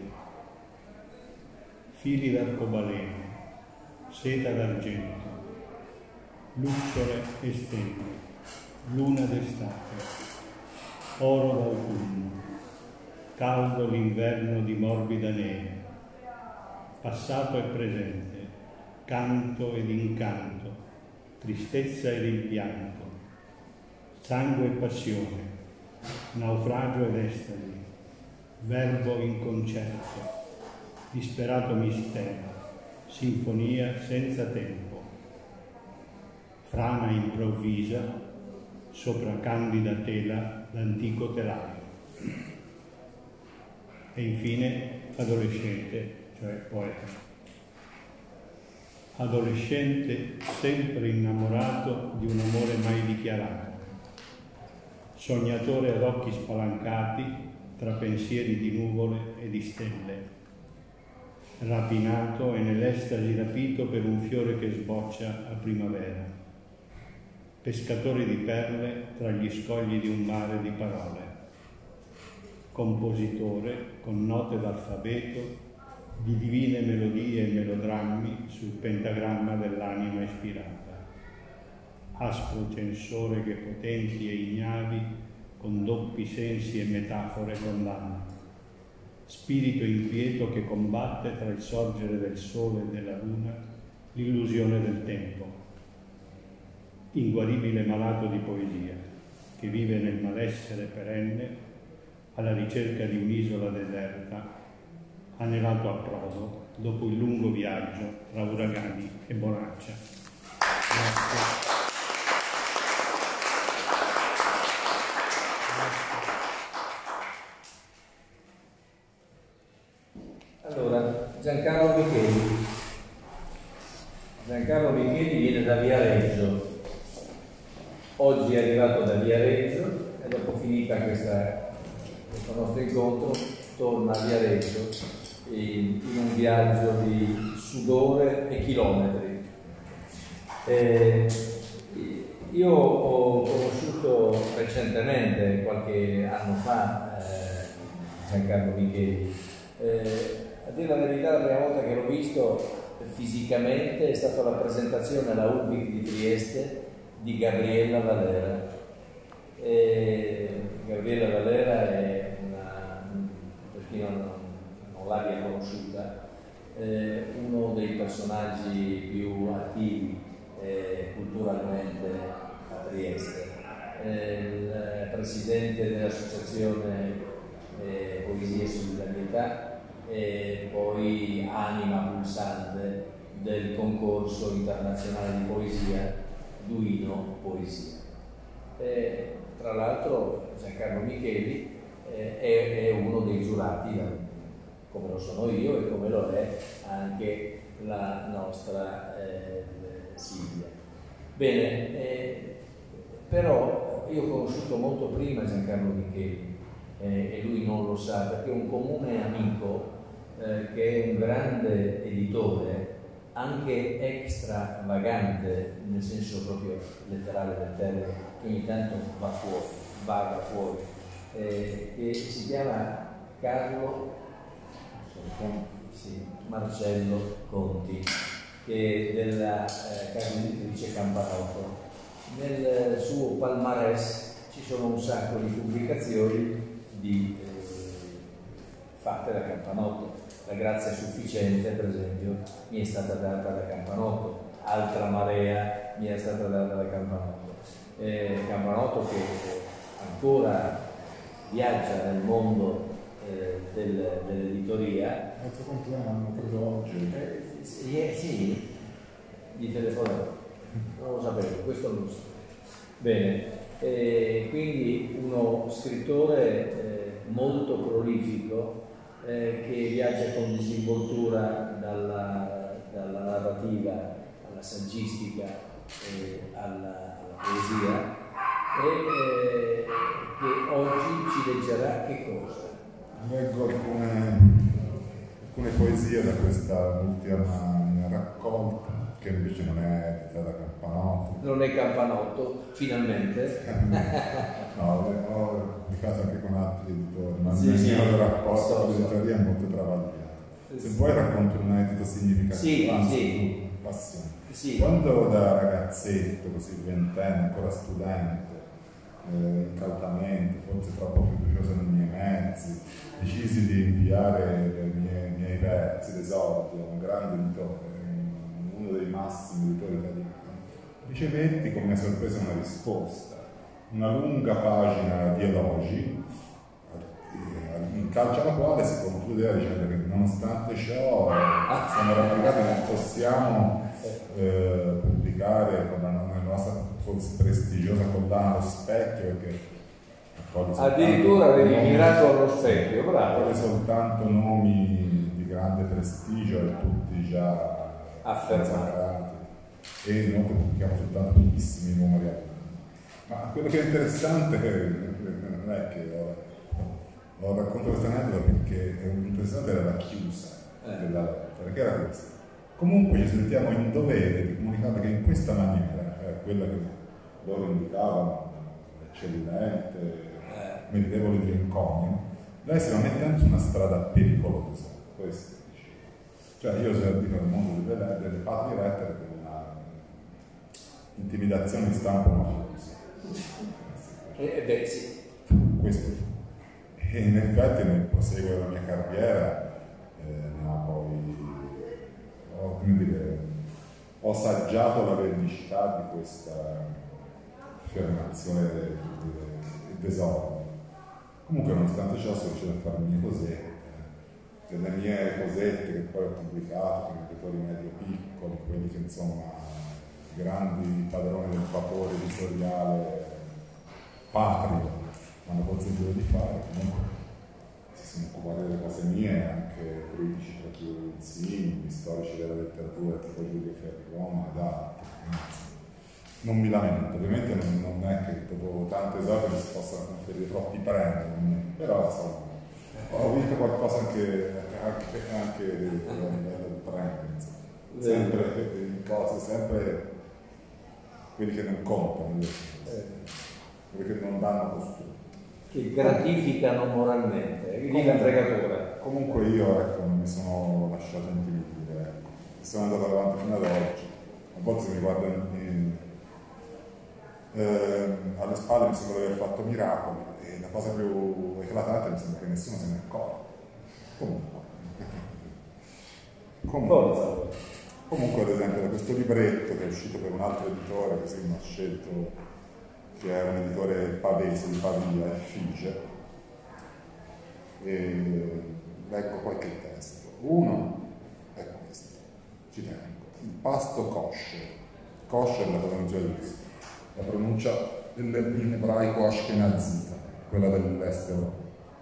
fili d'arcobaleno, seta d'argento, lucciole e stelle, luna d'estate, oro d'autunno, caldo l'inverno di morbida neve, passato e presente, canto ed incanto, tristezza ed il pianto, sangue e passione, naufragio ed estasi, verbo in concerto, disperato mistero, sinfonia senza tempo, frana improvvisa sopra candida tela l'antico telaio. E infine adolescente, cioè poeta. Adolescente sempre innamorato di un amore mai dichiarato, sognatore ad occhi spalancati tra pensieri di nuvole e di stelle, rapinato e nell'estasi rapito per un fiore che sboccia a primavera, pescatore di perle tra gli scogli di un mare di parole, compositore con note d'alfabeto di divine melodie e melodrammi sul pentagramma dell'anima ispirata, aspro censore che potenti e ignavi con doppi sensi e metafore condanna, spirito inquieto che combatte tra il sorgere del sole e della luna l'illusione del tempo, inguaribile malato di poesia che vive nel malessere perenne alla ricerca di un'isola deserta anelato approdo dopo il lungo viaggio tra uragani e bonaccia. Grazie. Allora, Giancarlo Micheli. Giancarlo Micheli viene da Viareggio. Oggi è arrivato da Viareggio e dopo finita questa, questo nostro incontro torna a Viareggio in, in un viaggio di sudore e chilometri. Eh, io ho conosciuto recentemente, qualche anno fa, eh, Giancarlo Micheli. Eh, a dire la verità, la prima volta che l'ho visto fisicamente è stata la presentazione alla U B I C di Trieste di Gabriella Valera. E Gabriella Valera è una, per chi non, non l'abbia conosciuta, eh, uno dei personaggi più attivi eh, culturalmente a Trieste, eh, il presidente dell'associazione eh, Poesia e Solidarietà e poi anima pulsante del concorso internazionale di poesia Duino Poesia. E, tra l'altro Giancarlo Micheli eh, è, è uno dei giurati, come lo sono io e come lo è anche la nostra eh, Silvia. Bene, eh, però io ho conosciuto molto prima Giancarlo Micheli eh, e lui non lo sa, perché un comune amico eh, che è un grande editore, anche extravagante nel senso proprio letterale del termine, che ogni tanto va fuori, vaga fuori, eh, che si chiama Carlo sì, Marcello Conti, che è della eh, casa editrice Campanotto. Nel suo palmarès ci sono un sacco di pubblicazioni di, eh, fatte da Campanotto. La Grazia Sufficiente, per esempio, mi è stata data da Campanotto, Altra Marea mi è stata data da Campanotto. Eh, Campanotto che ancora viaggia nel mondo eh, del, dell'editoria. Il tuo compleanno, proprio oggi. Eh, sì, eh, sì, di telefono, non lo sapevo, questo non lo so. Bene, eh, quindi uno scrittore eh, molto prolifico, Eh, che viaggia con disinvoltura dalla, dalla narrativa alla saggistica e alla, alla poesia e eh, che oggi ci leggerà che cosa? Leggo alcune, alcune poesie da questa ultima raccolta che invece non è editata da Campanotto. Non è Campanotto, finalmente. No, ho pubblicato anche con altri editori, ma sì, il sì, mio rapporto so, con l'editoria so. è molto travagliato. Sì, Se sì. vuoi racconto un aneddoto significativo, sì, sì. passione. Sì. Quando da ragazzetto, così ventenne, ancora studente, eh, incautamente, forse troppo fiducioso nei miei mezzi, decisi di inviare i miei, miei versi d'esordio a un grande editore, uno dei massimi editori italiani, ricevetti con mia sorpresa una risposta, una lunga pagina di elogi, in calce alla quale si concludeva dicendo che nonostante ciò siamo rammariccati che non possiamo eh, pubblicare con la, la nostra prestigiosa collana Lo Specchio, perché addirittura avevi mirato allo specchio, bravo, soltanto nomi di grande prestigio e tutti già affermati, e noi pubblichiamo soltanto pochissimi numeri all'anno. Ma quello che è interessante non è che ho, ho raccontato questo aneddoto, perché è interessante era la chiusa eh. della lettera, che era questa. Comunque ci sentiamo in dovere di comunicare che in questa maniera, eh, quella che loro indicavano, eccellente, eh. meritevole di encomio, lei si va mettendo su una strada pericolosa. Questo dice. Cioè io servivo nel mondo delle, delle patrie lettere per una intimidazione di stampo mafioso. Eh, beh, sì. Questo. E in effetti nel proseguo della mia carriera eh, ne ho poi ho, come dire, ho assaggiato la veridicità di questa affermazione d'esordio. Comunque nonostante ciò sono riuscito a farmi cosette delle mie cosette che poi ho pubblicato con editori medio piccoli, quelli che insomma grandi padroni del vapore editoriale patrio mi hanno consentito di fare. Comunque si sono occupati delle cose mie anche critici proprio insigni, storici della letteratura tipo Giulio Ferrigoma ed altri. Non mi lamento, ovviamente non, non è che dopo tanto esame si possano conferire troppi premi, però insomma ho vinto qualcosa anche, anche, anche a livello di premi, sempre in cose, sempre quelli che non contano, quelli che non danno costumi. Che gratificano moralmente, lì la fregatura. Comunque io ecco, non mi sono lasciato intimidire, ecco. Sono andato avanti fino ad oggi. A volte se mi guardo in, in, eh, alle spalle mi sembra di aver fatto miracoli e la cosa più eclatante mi sembra che nessuno se ne accorga. Comunque. Comunque. Comunque ad esempio da questo libretto che è uscito per un altro editore, così mi ha scelto, che è un editore pavese di Pavia, Effigie, e leggo qualche testo. Uno è questo, ci tengo. Il pasto kosher. Kosher è la pronuncia di la pronuncia in ebraico ashkenazita, quella dell'est Europa.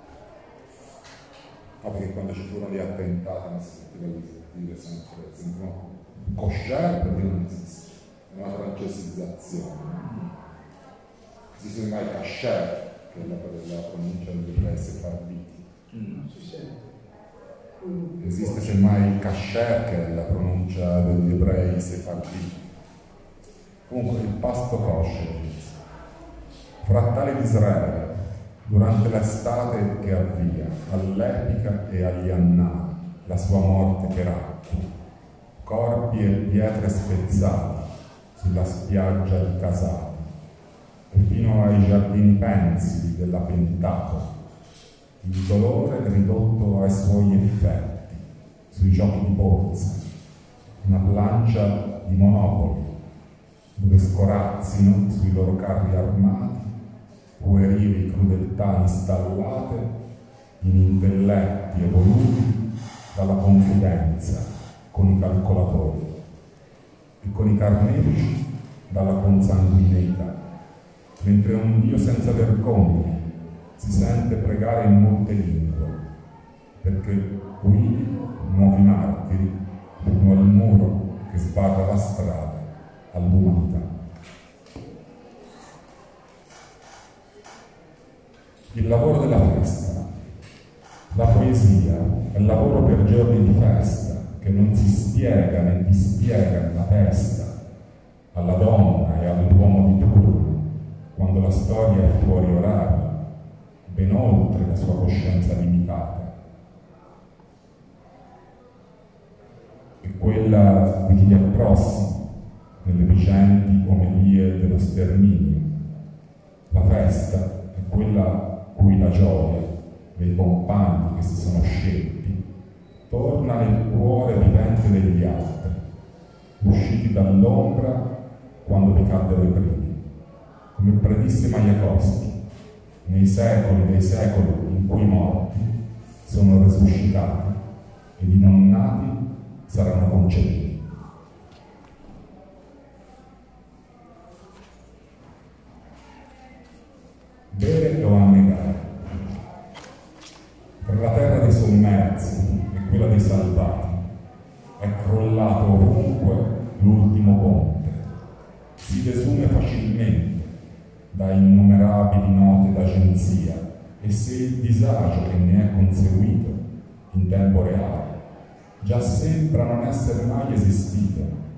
Ah, perché quando ci furono gli attentati non si sentiva dire sempre, sentivano kosher perché non esiste, è una francesizzazione. Esiste mai kasher, che è la, la pronuncia degli ebrei sefarditi. Non si sente. Esiste semmai kasher, che è la pronuncia degli ebrei sefarditi. Comunque il pasto kosher, frattali di Israele, durante l'estate che avvia, all'epica e agli annali, la sua morte per acqua, corpi e pietre spezzate sulla spiaggia di Casate, e fino ai giardini pensili della Pentacola, il dolore ridotto ai suoi effetti, sui giochi di borsa, una plancia di monopoli, dove scorazzino sui loro carri armati puerili crudeltà installate in intelletti evoluti dalla confidenza con i calcolatori e con i carnefici dalla consanguineità, mentre un Dio senza vergogna si sente pregare in molte lingue, perché qui nuovi martiri fino al muro che sbarra la strada all'umanità. Il lavoro della festa. La poesia è il lavoro per giorni di festa che non si spiega né dispiega nella testa alla donna e all'uomo di turno quando la storia è fuori orario, ben oltre la sua coscienza limitata. E quella di chi gli approssima nelle vicenti omelie dello sterminio. La festa è quella cui la gioia dei compagni che si sono scelti torna nel cuore vivente degli altri, usciti dall'ombra quando vi caddero i primi, come predisse Majakovskij, nei secoli dei secoli in cui i morti sono resuscitati ed i non nati saranno concepiti. Bere o annegare. Per la terra dei sommersi e quella dei salvati è crollato ovunque l'ultimo ponte. Si desume facilmente da innumerabili note d'agenzia e se il disagio che ne è conseguito in tempo reale già sembra non essere mai esistito.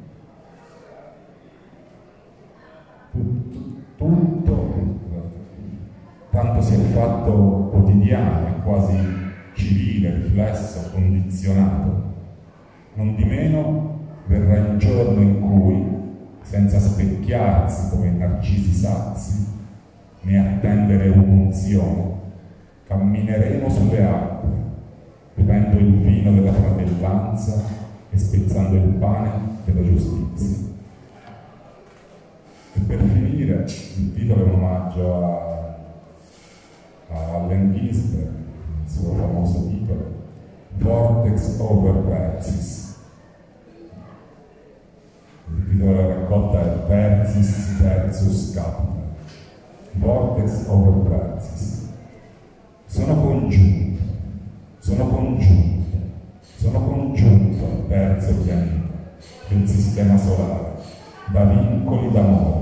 Tutto, tutto tanto si è fatto quotidiano e quasi civile, riflesso, condizionato. Non di meno verrà il giorno in cui, senza specchiarsi come narcisi sazi, né attendere un'unzione, cammineremo sulle acque, bevendo il vino della fratellanza e spezzando il pane della giustizia. E per finire, il titolo è un omaggio a a Allen Ginsberg, il suo famoso titolo, Verzis. Il titolo della raccolta è Verzis versus Capita, Vortex over Verzis. Sono congiunto, sono congiunto, sono congiunto al terzo pianeta del sistema solare, da vincoli d'amore,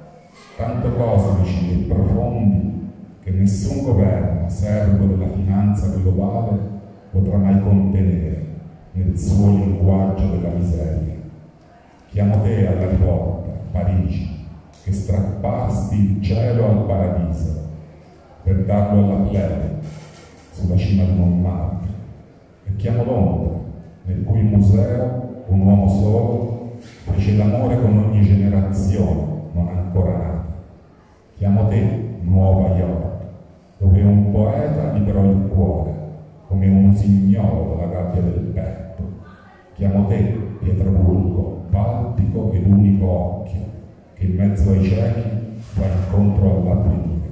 tanto cosmici e profondi che nessun governo servo della finanza globale potrà mai contenere nel suo linguaggio della miseria. Chiamo te alla rivolta, Parigi, che strappasti il cielo al paradiso per darlo alla plebe sulla cima di Montmartre, e chiamo Londra, nel cui museo un uomo solo fece l'amore con ogni generazione non ancora nata. Chiamo te, Nuova York, dove un poeta liberò il cuore come un usignolo dalla gabbia del petto. Chiamo te, Pietroburgo, Baltico e l'unico occhio che in mezzo ai cieli va incontro all'Atlantide.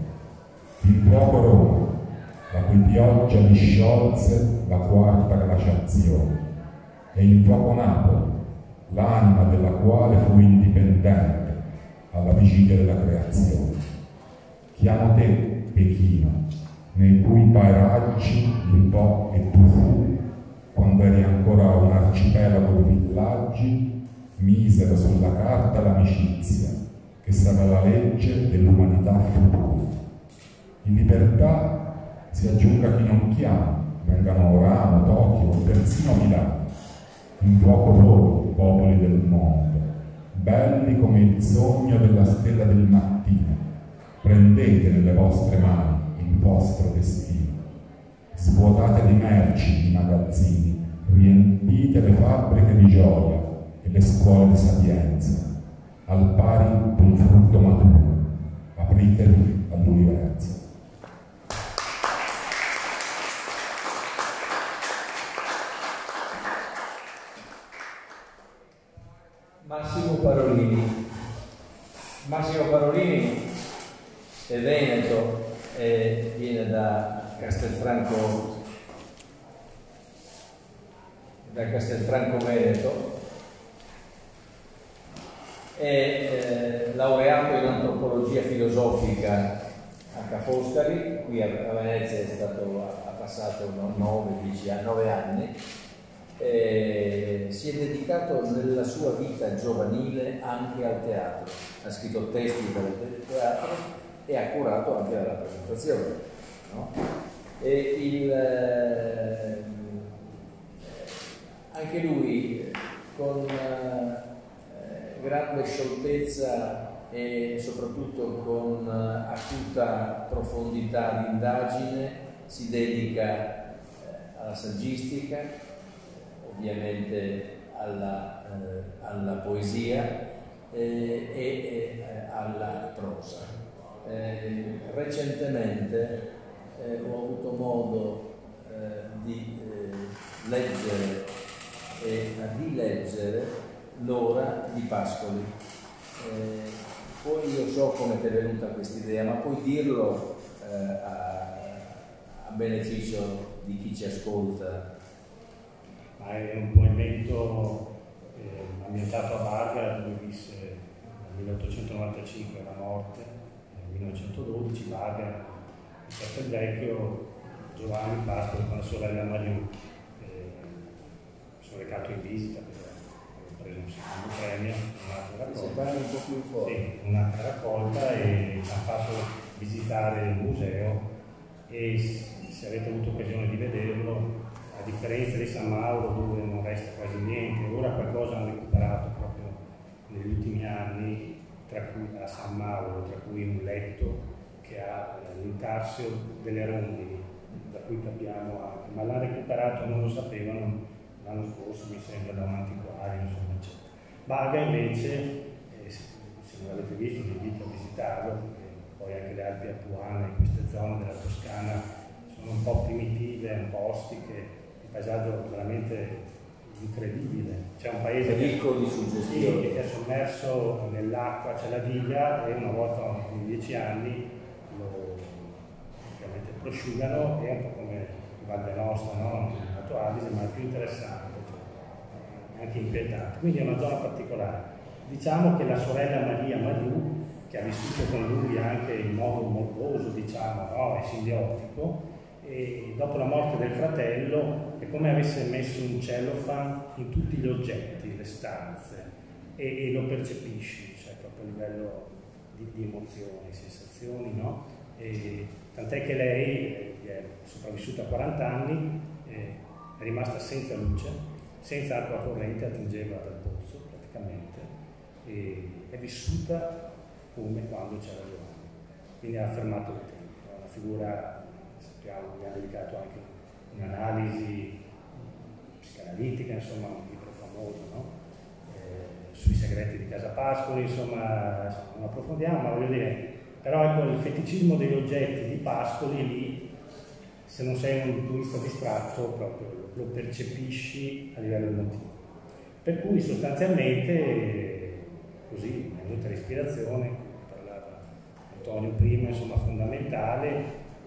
Invoco Roma, la cui pioggia disciolse la quarta glaciazione, e invoco Napoli, l'anima della quale fu indipendente alla vigilia della creazione. Chiamo te, Pechino, nei cui paesaggi il Po e tu fu, quando eri ancora un arcipelago di villaggi, misero sulla carta l'amicizia, che sarà la legge dell'umanità futura. In libertà si aggiunga chi non chiama, vengano Orano, Tokyo o persino Milano. Invoco voi, popoli del mondo, belli come il sogno della stella del mattino. Prendete nelle vostre mani il vostro destino. Svuotate di merci i magazzini, riempite le fabbriche di gioia e le scuole di sapienza, al pari d'un frutto maturo. Apritevi all'universo. Massimo Parolini. Massimo Parolini è veneto e viene da Castelfranco, da Castelfranco Veneto, è eh, laureato in antropologia filosofica a Ca' Foscari, qui a, a Venezia è stato, ha passato nove anni. Eh, si è dedicato nella sua vita giovanile anche al teatro, ha scritto testi per il teatro e ha curato anche la rappresentazione, no? E il, eh, anche lui con eh, grande scioltezza e soprattutto con acuta profondità di indagine si dedica eh, alla saggistica, ovviamente alla, eh, alla poesia eh, e eh, alla prosa. Eh, recentemente eh, ho avuto modo eh, di eh, leggere e rileggere L'ora di Pascoli. Eh, poi io so come ti è venuta questa idea, ma puoi dirlo eh, a, a beneficio di chi ci ascolta. Ma è un movimento eh, ambientato a Barga, dove visse nel milleottocentonovantacinque la morte, nel millenovecentododici Barga, in Castelvecchio, Giovanni Pascoli con la sorella Mariù eh, sono recato in visita perché avevo preso un secondo premio, un'altra raccolta, un po' più forte. Sì, un'altra raccolta, e mi ha fatto visitare il museo, e se avete avuto occasione di vederlo, a differenza di San Mauro dove non resta quasi niente, ora qualcosa hanno recuperato proprio negli ultimi anni, tra cui a San Mauro, tra cui un letto che ha l'intarsio delle rondini, da cui capiamo anche, ma l'ha recuperato, non lo sapevano l'anno scorso, mi sembra, da un antiquario, insomma, eccetera. Barga invece, eh, se non l'avete visto vi invito a visitarlo, perché poi anche le Alpi Apuane, in queste zone della Toscana, sono un po' primitive, un po' ostiche, il paesaggio veramente incredibile. C'è un paese ricco di suggestioni, che è sommerso nell'acqua, c'è la diglia, e una volta ogni dieci anni lo ovviamente prosciugano, è un po' come Val d'Aosta, no? In Alto Adige, ma è più interessante, cioè, anche inquietante, quindi è una zona particolare. Diciamo che la sorella Maria Mariù, che ha vissuto con lui anche in modo morboso, diciamo, no? E simbiotico, e dopo la morte del fratello è come avesse messo un cellophane in tutti gli oggetti, le stanze, e, e lo percepisci, cioè proprio a livello di, di emozioni, sensazioni, no? E, tant'è che lei eh, è sopravvissuta a quaranta anni, eh, è rimasta senza luce, senza acqua corrente, attingeva dal pozzo praticamente, e è vissuta come quando c'era Giovanni, quindi ha fermato il tempo. È una figura, sappiamo, mi ha dedicato anche un'analisi psicanalitica, insomma un libro famoso, no? eh, sui segreti di Casa Pascoli, insomma, insomma non approfondiamo, ma voglio dire, però ecco il feticismo degli oggetti di Pascoli lì, se non sei un turista distratto, proprio lo percepisci a livello emotivo. Per cui sostanzialmente, così, mi è venuta l'ispirazione, parlava Antonio prima, insomma, fondamentale,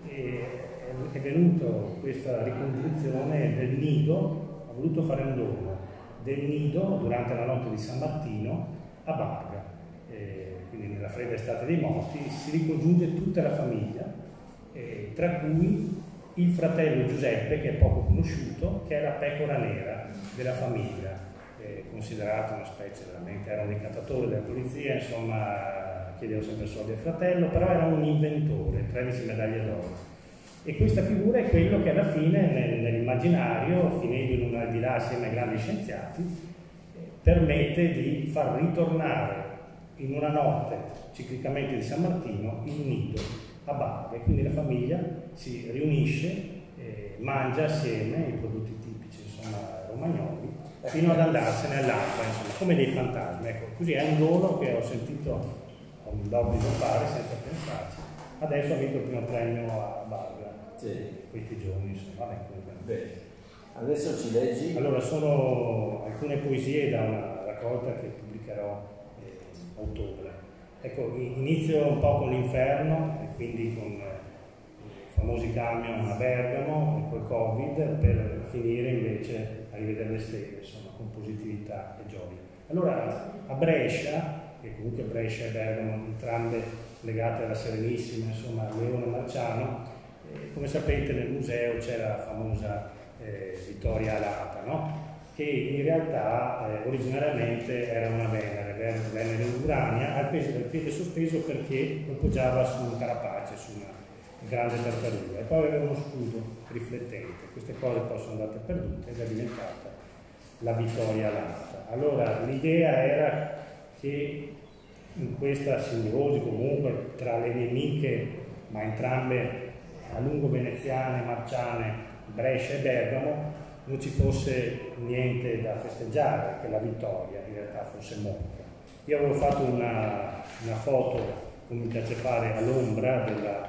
e è venuta questa ricongiunzione del nido, ha voluto fare un dono del nido durante la notte di San Martino a Barga, eh, quindi nella fredda estate dei morti si ricongiunge tutta la famiglia, eh, tra cui il fratello Giuseppe, che è poco conosciuto, che è la pecora nera della famiglia, eh, considerato una specie veramente, era un ricattatore della polizia, insomma chiedeva sempre soldi al fratello, però era un inventore, tredici medaglie d'oro. E questa figura è quello che alla fine nel, nell'immaginario, finendo in un al di là assieme ai grandi scienziati, eh, permette di far ritornare in una notte ciclicamente di San Martino il nido a Barga, e quindi la famiglia si riunisce, eh, mangia assieme i prodotti tipici, insomma, romagnoli, fino ad andarsene all'alba, insomma, come dei fantasmi. Ecco, così è un dono che ho sentito, ho un d'obbligo fare senza pensarci. Adesso ho vinto il primo premio a Barga, sì, questi giorni, insomma, vabbè, comunque. Bene. Adesso ci leggi? Allora, sono alcune poesie da una raccolta che pubblicherò eh, a ottobre. Ecco, inizio un po' con l'inferno, e quindi con eh, i famosi camion a Bergamo e col Covid, per finire invece a rivedere le stelle, insomma, con positività e gioia. Allora, a Brescia, che comunque Brescia e Bergamo, entrambe legate alla Serenissima, insomma, a Leone Marciano, eh, come sapete nel museo c'è la famosa eh, Vittoria Alata, no? Che in realtà eh, originariamente era una Venere, Venere Urania, al peso del piede sospeso perché lo poggiava su un carapace, su una grande tartaruga, e poi aveva uno scudo riflettente. Queste cose poi sono andate perdute ed è diventata la Vittoria Alata. Allora l'idea era che in questa simbiosi comunque tra le nemiche, ma entrambe a lungo veneziane, marciane, Brescia e Bergamo, non ci fosse niente da festeggiare, che la vittoria in realtà fosse morta. Io avevo fatto una, una foto, come mi piace fare, all'ombra della,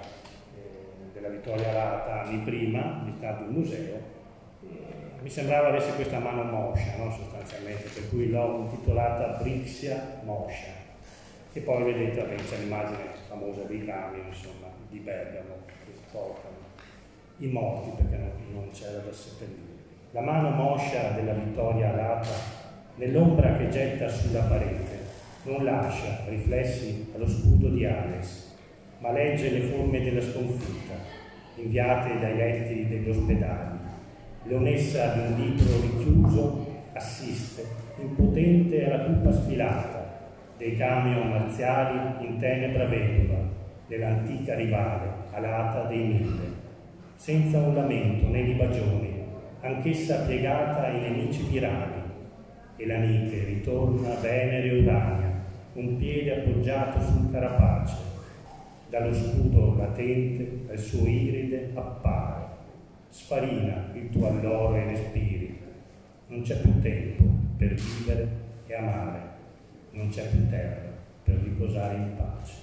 eh, della Vittoria Alata anni prima, visitando il museo, e mi sembrava avesse questa mano moscia, no? Sostanzialmente, per cui l'ho intitolata Brixia Moscia. E poi vedete, vabbè, c'è l'immagine famosa dei camion, insomma, di Bergamo, che portano i morti perché non, non c'era da seppellire. La mano moscia della Vittoria Alata, nell'ombra che getta sulla parete, non lascia riflessi allo scudo di Alex, ma legge le forme della sconfitta, inviate dai letti degli ospedali. Leonessa di un libro richiuso assiste, impotente alla cupa sfilata dei camion marziali in tenebra vedova, dell'antica rivale, alata dei mille. Senza un lamento né libagioni, anch'essa piegata ai nemici virali, e la Nike ritorna Venere Urania, un piede appoggiato sul carapace, dallo scudo latente al suo iride appare, sfarina il tuo alloro e respiri, non c'è più tempo per vivere e amare, non c'è più terra per riposare in pace.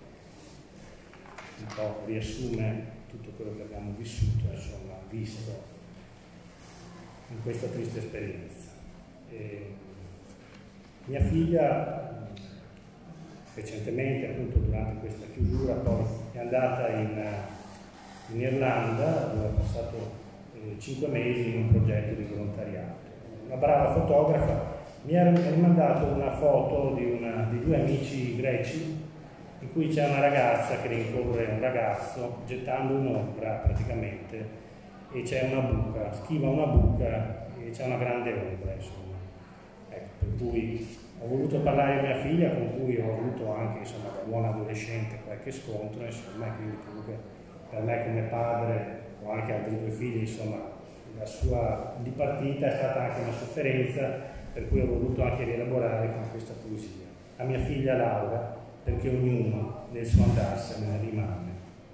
Un po' riassume tutto quello che abbiamo vissuto, insomma, visto in questa triste esperienza. E mia figlia recentemente, appunto durante questa chiusura, poi è andata in, in Irlanda, dove ha passato eh, cinque mesi in un progetto di volontariato. Una brava fotografa, mi ha rimandato una foto di, una, di due amici greci in cui c'è una ragazza che rincorre un ragazzo gettando un'ombra praticamente, e c'è una buca, schiva una buca e c'è una grande ombra, insomma. Ecco, per cui ho voluto parlare di mia figlia, con cui ho avuto anche, insomma, da buon adolescente qualche scontro, insomma, e quindi comunque per me come padre o anche altri due figli, insomma, la sua dipartita è stata anche una sofferenza, per cui ho voluto anche rielaborare con questa poesia. A mia figlia Laura, perché ognuno nel suo andarsene rimane.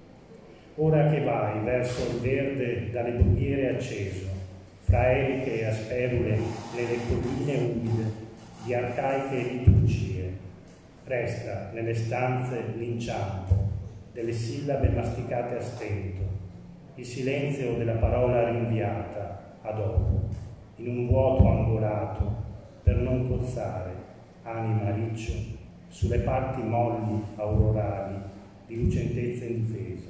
Ora che vai verso il verde dalle brughiere acceso, fra eliche e asperule nelle colline umide di arcaiche liturgie, resta nelle stanze l'inciampo delle sillabe masticate a stento, il silenzio della parola rinviata a dopo, in un vuoto angolato per non cozzare, anima riccio, sulle parti molli aurorali di lucentezza indifesa.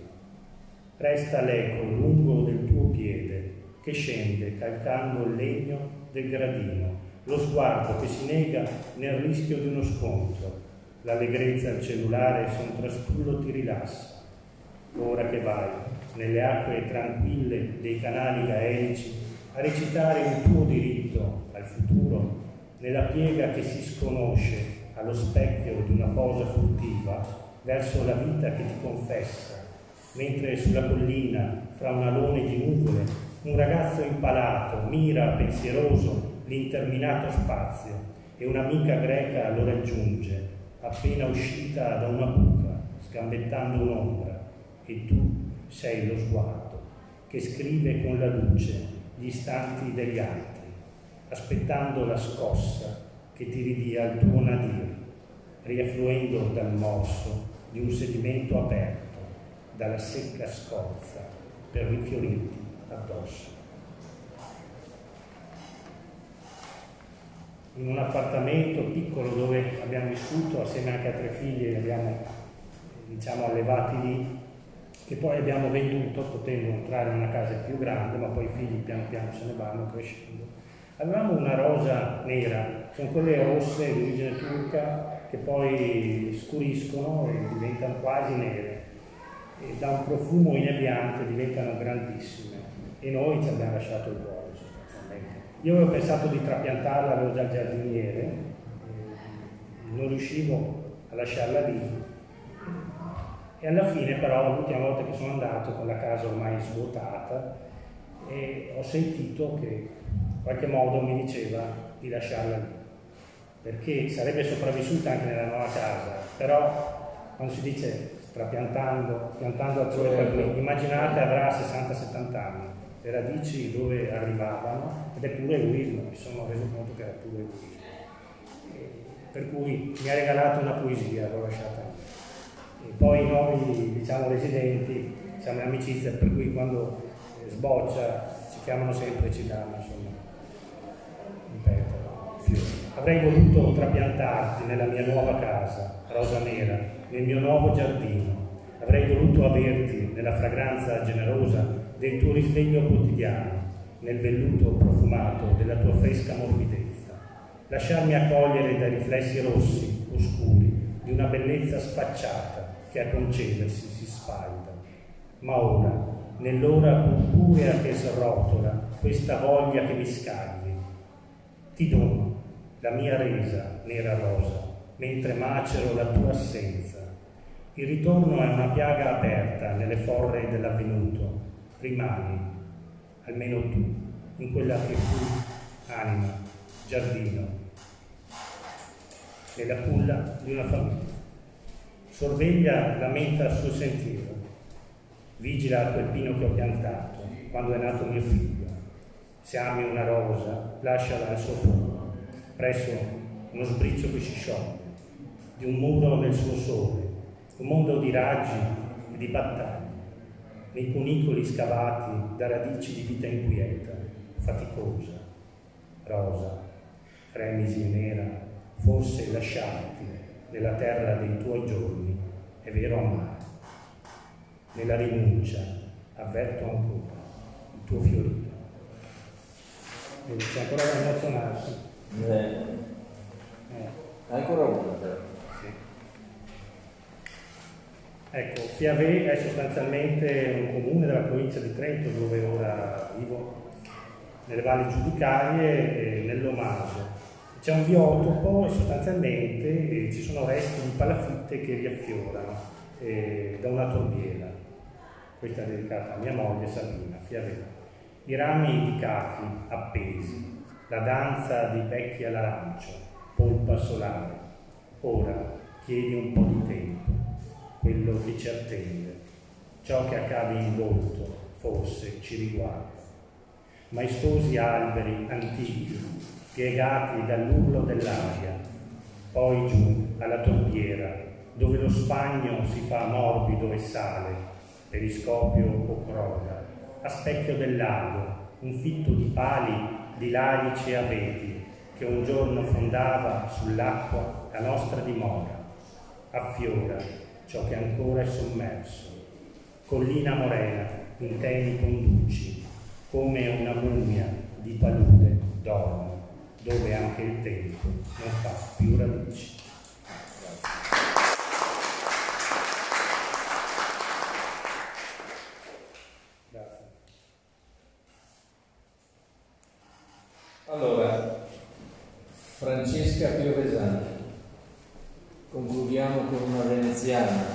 Resta l'eco lungo del tuo piede che scende calcando il legno del gradino, lo sguardo che si nega nel rischio di uno scontro, l'allegrezza al cellulare se un trastullo ti rilassa. Ora che vai nelle acque tranquille dei canali gaelici a recitare il tuo diritto al futuro, nella piega che si sconosce allo specchio di una posa furtiva verso la vita che ti confessa, mentre sulla collina, fra un alone di nuvole, un ragazzo impalato mira pensieroso l'interminato spazio e un'amica greca lo raggiunge, appena uscita da una buca, sgambettando un'ombra, e tu sei lo sguardo che scrive con la luce gli istanti degli altri, aspettando la scossa che ti ridia il tuo nadir, riaffluendo dal morso di un sedimento aperto, dalla secca scorza per rifiorirti addosso. In un appartamento piccolo dove abbiamo vissuto assieme anche a tre figlie, li abbiamo, diciamo, allevati lì, che poi abbiamo venduto potendo entrare in una casa più grande, ma poi i figli piano piano se ne vanno crescendo. Avevamo una rosa nera, sono quelle rosse di origine turca che poi scuriscono e diventano quasi nere, e da un profumo inebriante diventano grandissime, e noi ci abbiamo lasciato il cuore sostanzialmente. Io avevo pensato di trapiantarla, avevo già il giardiniere, non riuscivo a lasciarla lì, e alla fine però l'ultima volta che sono andato con la casa ormai svuotata, e ho sentito che in qualche modo mi diceva di lasciarla lì, perché sarebbe sopravvissuta anche nella nuova casa, però quando si dice trapiantando, piantando altrove per me, immaginate avrà sessanta settanta anni, le radici dove arrivavano, ed è pure egoismo, mi sono reso conto che era pure egoismo. E per cui mi ha regalato una poesia, l'ho lasciata lì. E poi noi, diciamo, residenti, siamo in amicizia, per cui quando sboccia ci chiamano sempre e ci danno, insomma, un petalo, fiori. Avrei voluto trapiantarti nella mia nuova casa, rosa nera, nel mio nuovo giardino. Avrei voluto averti nella fragranza generosa del tuo risveglio quotidiano, nel velluto profumato della tua fresca morbidezza. Lasciarmi accogliere dai riflessi rossi, oscuri, di una bellezza sfacciata che a concedersi si sfalda. Ma ora, nell'ora purpurea che srotola questa voglia che mi scagli, ti dono la mia resa nera rosa, mentre macero la tua assenza. Il ritorno è una piaga aperta nelle forre dell'avvenuto. Rimani, almeno tu, in quella che fu anima, giardino, nella culla di una famiglia. Sorveglia la menta al suo sentiero, vigila quel pino che ho piantato quando è nato mio figlio. Se ami una rosa, lasciala al suo fondo, presso uno sbriccio che si scioglie, di un muro nel suo sole, un mondo di raggi e di battaglie, nei cunicoli scavati da radici di vita inquieta, faticosa, rosa, fremisi e nera, forse lasciarti nella terra dei tuoi giorni, è vero amare. Nella rinuncia avverto ancora il tuo fiorire. Vedi, c'è ancora da emozionarsi. Eh. Ancora una però. Sì. Ecco, Fiave è sostanzialmente un comune della provincia di Trento, dove ora vivo, nelle valli giudicarie e nell'Omaso. C'è un biotopo e sostanzialmente eh, ci sono resti di palafitte che riaffiorano eh, da una torbiera. Questa è dedicata a mia moglie Sabina, Fiavena. I rami di cachi appesi, la danza dei becchi all'arancio, polpa solare. Ora chiedi un po' di tempo, quello che ci attende. Ciò che accade in volto forse ci riguarda. Maestosi alberi antichi, piegati dall'urlo dell'aria, poi giù alla torbiera, dove lo sfagno si fa morbido e sale, periscopio o croda, a specchio del lago, un fitto di pali, di larici e abeti, che un giorno fondava sull'acqua la nostra dimora. Affiora ciò che ancora è sommerso. Collina morena, in temi conduci, come una mummia di palude dorme, dove anche il tempo non fa più radici. Grazie. Allora, Francesca Piovesani, concludiamo con una veneziana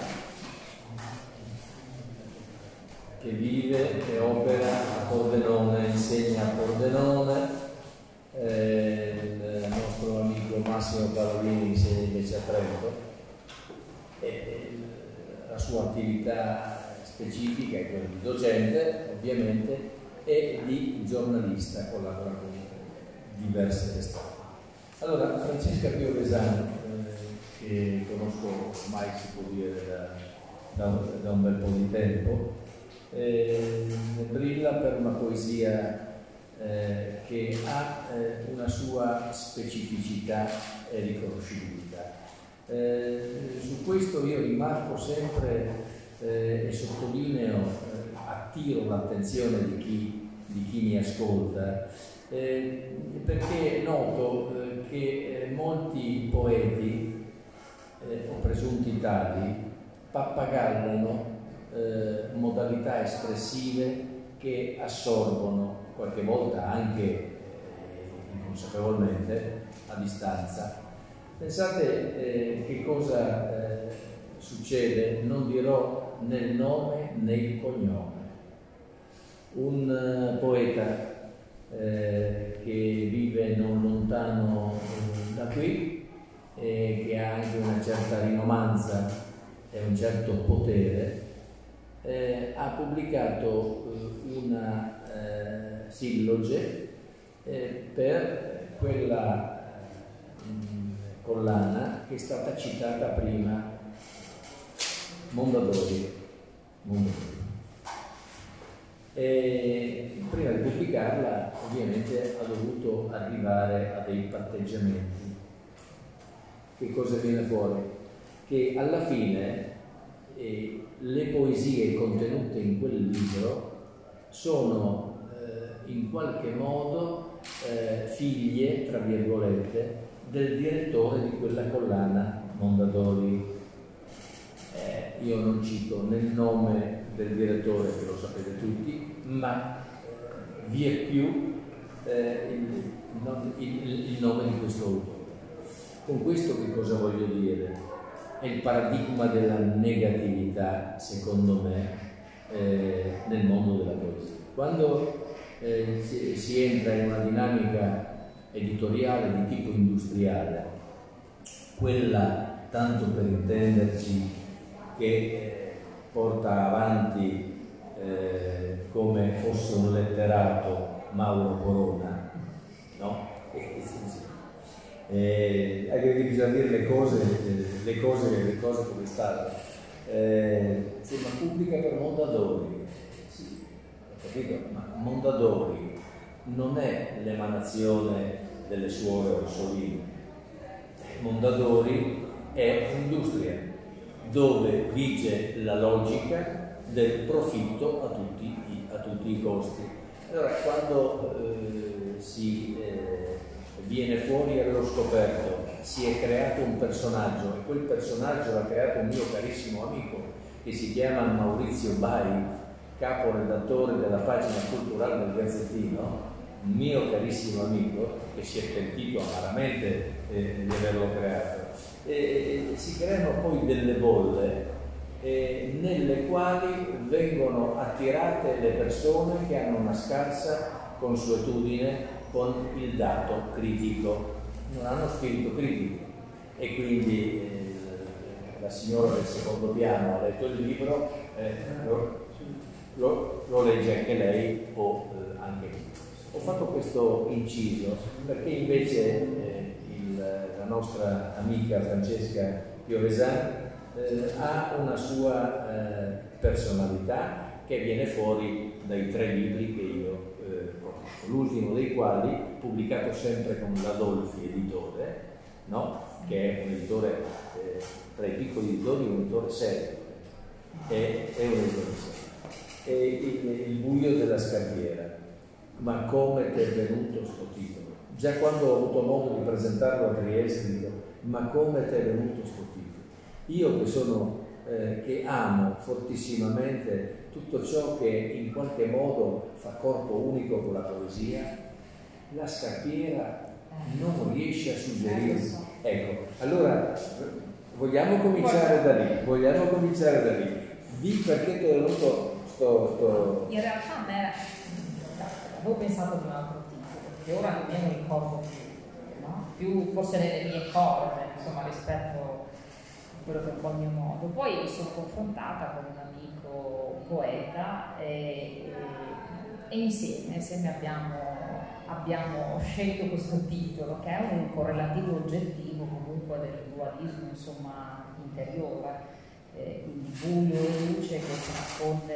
che vive e opera a Pordenone, insegna a Pordenone. Eh, il nostro amico Massimo Parolini insegna invece a Trento, e la sua attività specifica è quella di docente, ovviamente, e di giornalista, collabora con diverse testate. Allora, Francesca Piovesani, eh, che conosco ormai, si può dire, da, da, un, da un bel po' di tempo, eh, brilla per una poesia Eh, che ha eh, una sua specificità e riconoscibilità. Eh, su questo io rimarco sempre eh, e sottolineo, eh, attiro l'attenzione di chi, di chi mi ascolta, eh, perché noto eh, che eh, molti poeti eh, o presunti tali pappagallano eh, modalità espressive che assorbono qualche volta anche eh, inconsapevolmente a distanza. Pensate eh, che cosa eh, succede, non dirò né il nome né il cognome. Un uh, poeta eh, che vive non lontano eh, da qui, e che ha anche una certa rinomanza e un certo potere, eh, ha pubblicato eh, una eh, silloge eh, per quella eh, collana che è stata citata prima, Mondadori. Mondadori. E prima di pubblicarla ovviamente ha dovuto arrivare a dei patteggiamenti. Che cosa viene fuori? Che alla fine eh, le poesie contenute in quel libro sono in qualche modo eh, figlie, tra virgolette, del direttore di quella collana Mondadori. Eh, io non cito né il nome del direttore, che lo sapete tutti, ma eh, vie più eh, il, il, il nome di questo autore. Con questo che cosa voglio dire? È il paradigma della negatività, secondo me, eh, nel mondo della poesia. Quando Eh, si, si entra in una dinamica editoriale di tipo industriale, quella, tanto per intenderci, che eh, porta avanti eh, come fosse un letterato Mauro Corona, no? Eh, sì, sì. Eh, anche che bisogna dire le cose, le cose, le cose come stanno. Eh, sì, ma pubblica per Mondadori. Ma Mondadori non è l'emanazione delle suore orsoline. Mondadori è un'industria dove vige la logica del profitto a tutti i, a tutti i costi. Allora, quando eh, si eh, viene fuori allo scoperto si è creato un personaggio, e quel personaggio l'ha creato un mio carissimo amico che si chiama Maurizio Bai, capo redattore della pagina culturale del Gazzettino, un mio carissimo amico che si è pentito amaramente eh, di averlo creato. E, e si creano poi delle bolle eh, nelle quali vengono attirate le persone che hanno una scarsa consuetudine con il dato critico, non hanno spirito critico, e quindi eh, la signora del secondo piano ha letto il libro, eh, lo, lo, lo legge anche lei o eh, anche io. Ho fatto questo inciso perché invece eh, il, la nostra amica Francesca Piovesan eh, ha una sua eh, personalità che viene fuori dai tre libri che io eh, conosco, l'ultimo dei quali, pubblicato sempre con l'Adolfi editore, no? Che è un editore eh, tra i piccoli editori, un editore serio, è, è un editore serio. È il, il buio della scarpiera. Ma come ti è venuto sto titolo? Già quando ho avuto modo di presentarlo a Trieste dico, ma come ti è venuto sto titolo? Io che sono, eh, che amo fortissimamente tutto ciò che in qualche modo fa corpo unico con la poesia, la scarpiera non riesce a suggerirmi. Ecco, allora vogliamo cominciare da lì, vogliamo cominciare da lì. Di perché ti è venuto sto, sto... In realtà a me avevo pensato ad un altro titolo, che ora non me lo ricordo più, no? Più forse nelle mie corde, insomma, rispetto a quello che è un po' il mio modo. Poi mi sono confrontata con un amico poeta e, e insieme, insieme abbiamo, abbiamo scelto questo titolo, che è un correlativo oggettivo comunque del dualismo, insomma, interiore, eh, quindi buio e luce che si nasconde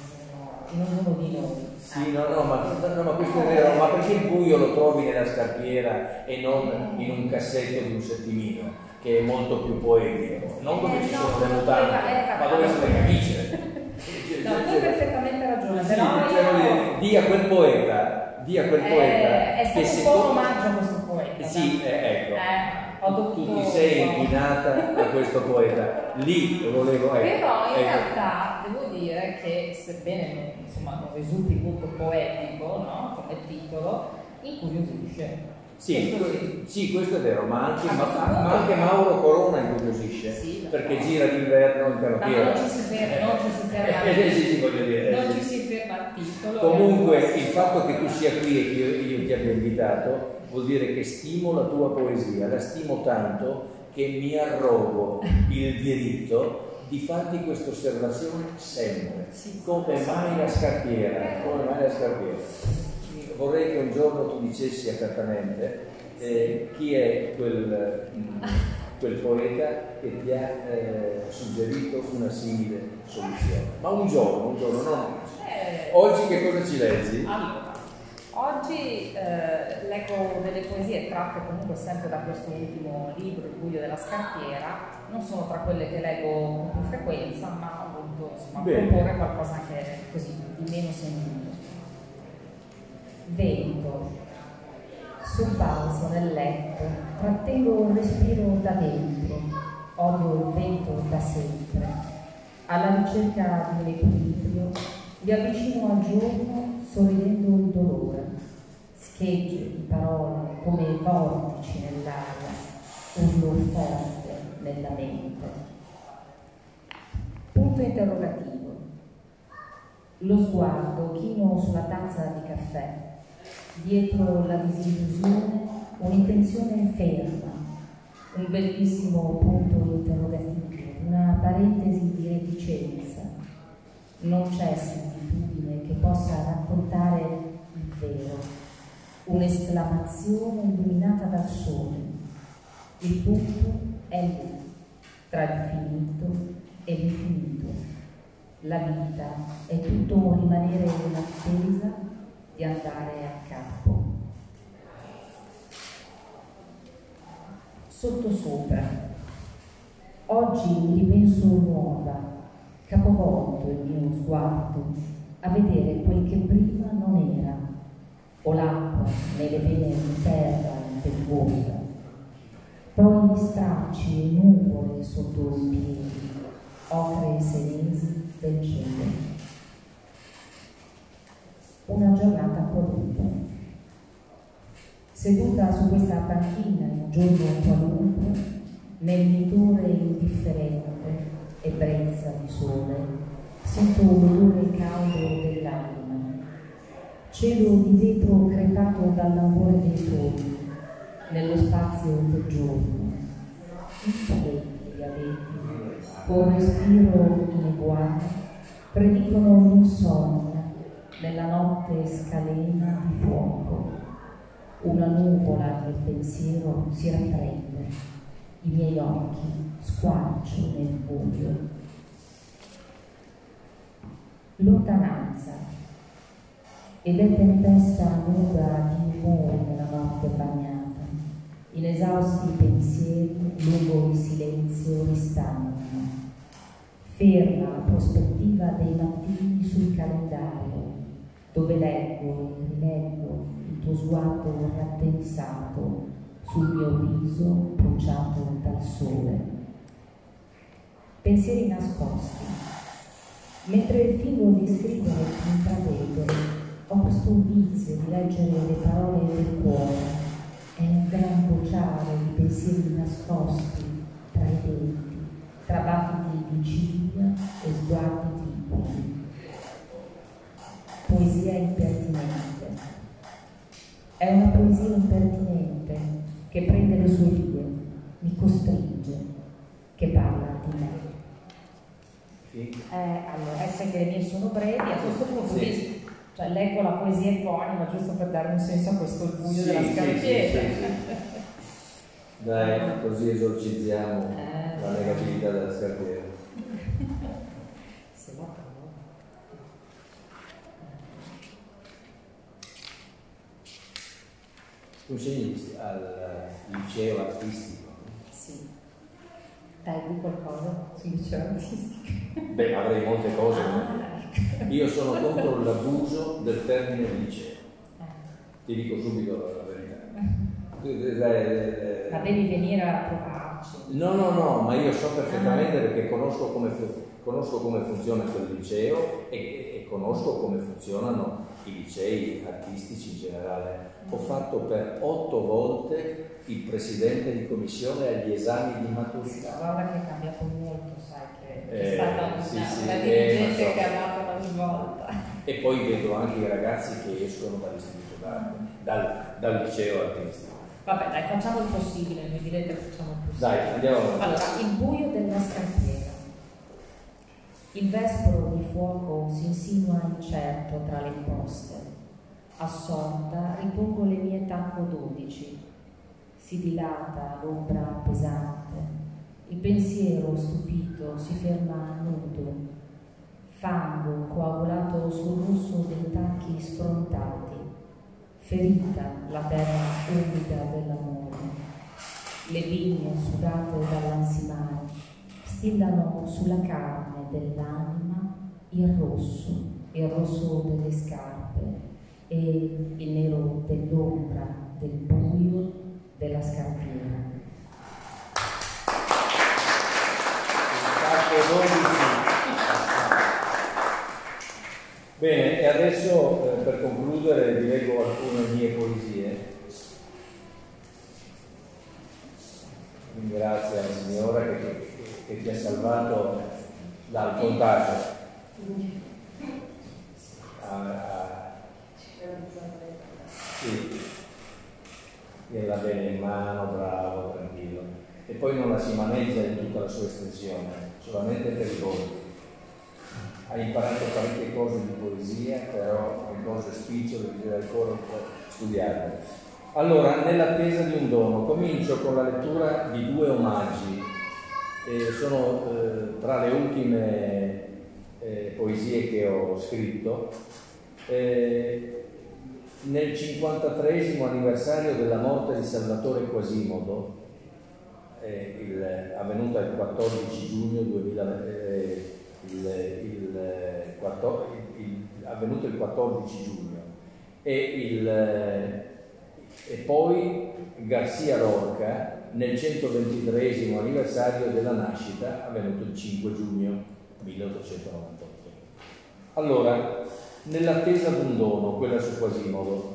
in ognuno di noi. Sì, no, no, ma, no, ma questo è vero, ma perché il buio lo trovi nella scarpiera e non in un cassetto di un settimino, che è molto più poetico? Non dove ci sono le mutande, ma dove sono le camicie. No, tu hai perfettamente ragione, sì, però cioè, io... di a quel poeta, di a quel poeta, è stato che un po' un omaggio a questo poeta. Sì, eh, ecco. Eh. Tu ti sei inclinata a questo poeta, lì lo volevo. Ecco, però in ecco. realtà devo dire che, sebbene non, insomma, non risulti molto poetico, no, come titolo, incuriosisce. Sì, questo sì. sì, questo è vero, ma anche, ma, ma ma anche Mauro Corona incuriosisce, sì, perché no. gira d'inverno in canottiera. Ma non ci si ferma, non ci si ferma, eh, eh, sì, sì, voglio dire, non eh, ci si ferma al titolo. Comunque il fatto che tu sia qui e che io, io ti abbia invitato vuol dire che stimo la tua poesia, la stimo tanto che mi arrogo il diritto di farti questa osservazione sempre. Sì, come mai la scarpiera? Come mai la scarpiera? Vorrei che un giorno tu dicessi apertamente eh, chi è quel, mh, quel poeta che ti ha eh, suggerito una simile soluzione. Ma un giorno, un giorno, non oggi. Oggi che cosa ci leggi? Allora, oggi eh, leggo delle poesie tratte comunque sempre da questo ultimo libro, Il buio della scarpiera. Non sono tra quelle che leggo con più frequenza, ma ho voluto insomma, proporre qualcosa anche così, di meno sentito. Vento, sobbalzo nel letto, trattengo un respiro da dentro, odio il vento da sempre. Alla ricerca di un equilibrio, vi avvicino al giorno sorridendo il dolore, schegge di parole come vortici nell'aria, urlo forte nella mente. Punto interrogativo. Lo sguardo chino sulla tazza di caffè. Dietro la disillusione un'intenzione ferma, un bellissimo punto interrogativo, una parentesi di reticenza. Non c'è similitudine che possa raccontare il vero, un'esclamazione illuminata dal sole. Il punto è lì, tra il finito e l'infinito. La vita è tutto un rimanere in attesa di andare a capo. Sottosopra. Oggi mi ripenso nuova, capovolto il mio sguardo a vedere quel che prima non era, o l'acqua nelle vene di terra impetuosa. poi stracci e nuvole sotto i piedi, ocre senesi del cielo. Una giornata qualunque. Seduta su questa panchina in un giorno qualunque, nel mitore indifferente e brezza di sole, sento l'odore caldo dell'anima, cielo di vetro crepato dall'amore dei soli, nello spazio del giorno, insolenti gli abeti, con respiro ineguale, predicono l'insonnia nella notte scalena di fuoco. Una nuvola del pensiero si rapprende, i miei occhi squarcio nel buio. Lontananza, ed è tempesta nuda di umore nella notte bagnata, inesausti pensieri lungo il silenzio ristagnano. Ferma la prospettiva dei mattini sul calendario, dove leggo e rileggo il tuo sguardo rattensato sul mio viso bruciato dal sole. Pensieri nascosti. Mentre fingo di scrivere ti intravedo, ho questo vizio di leggere le parole del cuore. È un gran vociare di pensieri nascosti tra i denti, tra battiti di ciglia e sguardi liquidi. Poesia impertinente. È una poesia impertinente che prende le sue vie, mi costringe, che parla di me. Sì. Eh, allora, essere che le mie sono brevi, a questo punto Sì. di vista, cioè leggo la poesia eponima giusto per dare un senso a questo buio Sì, della sì, scarpietta. sì, sì, sì. Dai, così esorcizziamo Eh. la negatività della scarpiera. Se no, però. Tu insegni al liceo artistico? Sì. Dai, di qualcosa sul liceo artistico. Beh, avrei molte cose. Ah, ecco. Io sono contro l'abuso del termine liceo. Eh. Ti dico subito la verità. Ma devi venire a provarci. No, no, no, ma io so perfettamente perché conosco come, conosco come funziona quel liceo e, e conosco come funzionano i licei artistici in generale. Ho fatto per otto volte il presidente di commissione agli esami di maturità. Guarda che è cambiato molto, sai che Eh, è stata una, sì, sì, una eh, dirigente ma so. che ha dato una svolta. E poi vedo anche i ragazzi che escono dall'istituto d'arte, dal, dal liceo artistico. Vabbè, dai, facciamo il possibile, mi direte che facciamo il possibile. Dai, andiamo avanti. Allora, il buio della scarpiera. Il vespro di fuoco si insinua incerto tra le imposte. Assorta ripongo le mie tanco dodici. Si dilata l'ombra pesante. Il pensiero stupito si ferma nudo. Fango coagulato sul rosso dei tacchi sfrontati. Ferita la terra umida dell'amore. Le vigne sudate dall'ansimare stillano sulla carne dell'anima il rosso, il rosso delle scarpe e il nero dell'ombra, del buio della scarpiera. Bene, e adesso eh, per concludere vi leggo alcune mie poesie. Ringrazio la signora che, che, che ti ha salvato dal contagio. Ah, ah. Sì, gliela bene in mano, bravo, tranquillo. E poi non la si maneggia in tutta la sua estensione, solamente per i volti. Hai imparato parecchie cose di poesia, però le cose spicciole bisogna ancora un po' studiarle. Allora, nell'attesa di un dono, comincio con la lettura di due omaggi. Eh, sono eh, tra le ultime eh, poesie che ho scritto. Eh, nel cinquantatreesimo anniversario della morte di Salvatore Quasimodo, eh, il, avvenuta il quattordici giugno duemila, eh, il, il, quattordici, il, avvenuto il quattordici giugno, e, il, e poi Garcia Lorca nel centoventitreesimo anniversario della nascita, avvenuto il cinque giugno milleottocentonovantotto. Allora, nell'attesa d'un dono, quella su Quasimodo,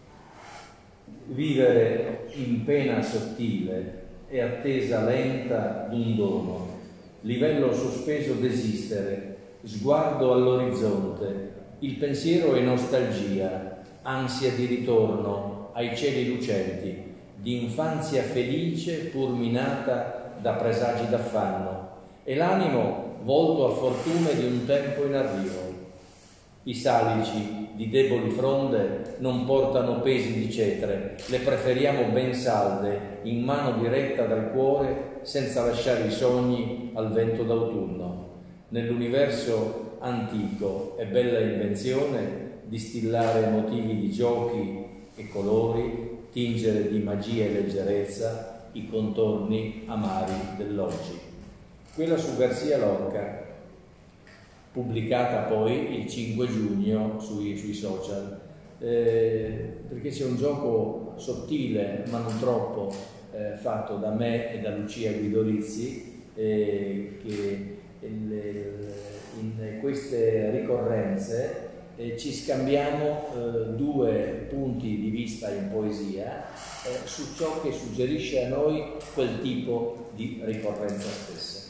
vivere in pena sottile e attesa lenta d'un dono, livello sospeso desistere, sguardo all'orizzonte, il pensiero è nostalgia, ansia di ritorno ai cieli lucenti, di infanzia felice pur minata da presagi d'affanno, e l'animo volto a fortune di un tempo in arrivo. I salici di deboli fronde non portano pesi di cetre, le preferiamo ben salde, in mano diretta dal cuore, senza lasciare i sogni al vento d'autunno. Nell'universo antico è bella invenzione distillare motivi di giochi e colori, tingere di magia e leggerezza i contorni amari dell'oggi. Quella su Garcia Lorca, pubblicata poi il cinque giugno sui, sui social, eh, perché c'è un gioco sottile ma non troppo eh, fatto da me e da Lucia Guidorizzi, eh, che il, in queste ricorrenze eh, ci scambiamo eh, due punti di vista in poesia eh, su ciò che suggerisce a noi quel tipo di ricorrenza stessa.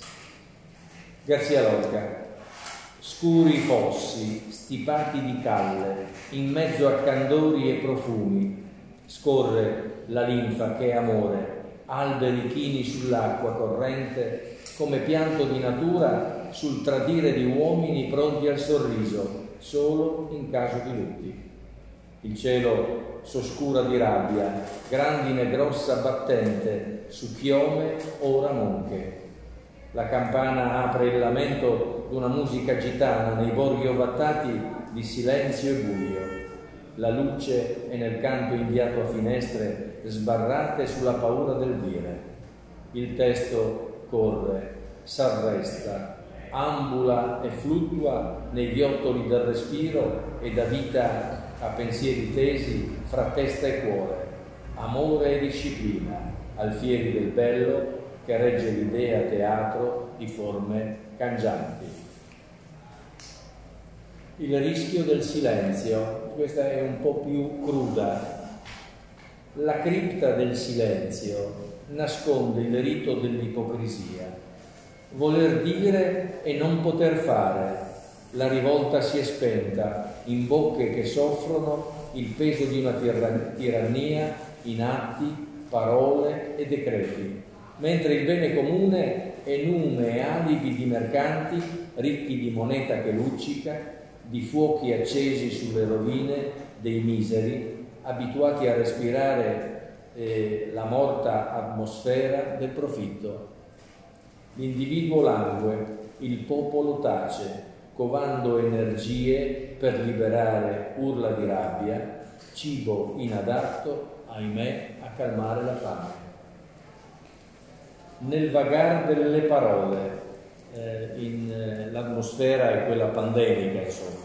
Garcia Lorca. Scuri fossi, stipati di calle, in mezzo a candori e profumi, scorre la linfa che è amore, alberi chini sull'acqua corrente, come pianto di natura sul tradire di uomini pronti al sorriso, solo in caso di lutti. Il cielo s'oscura di rabbia, grandine grossa battente, su chiome ora monche. La campana apre il lamento d'una musica gitana nei borghi ovattati di silenzio e buio. La luce è nel canto inviato a finestre sbarrate sulla paura del dire. Il testo corre, s'arresta, ambula e fluttua nei viottoli del respiro e dà vita a pensieri tesi fra testa e cuore, amore e disciplina, alfieri del bello che regge l'idea teatro di forme cangianti. Il rischio del silenzio, questa è un po' più cruda. La cripta del silenzio nasconde il rito dell'ipocrisia. Voler dire e non poter fare. La rivolta si è spenta in bocche che soffrono il peso di una tirannia in atti, parole e decreti, mentre il bene comune è nume e alibi di mercanti ricchi di moneta che luccica, di fuochi accesi sulle rovine dei miseri, abituati a respirare eh, la morta atmosfera del profitto. L'individuo langue, il popolo tace, covando energie per liberare urla di rabbia, cibo inadatto, ahimè, a calmare la fame. Nel vagar delle parole, eh, in, eh, l'atmosfera è quella pandemica, insomma.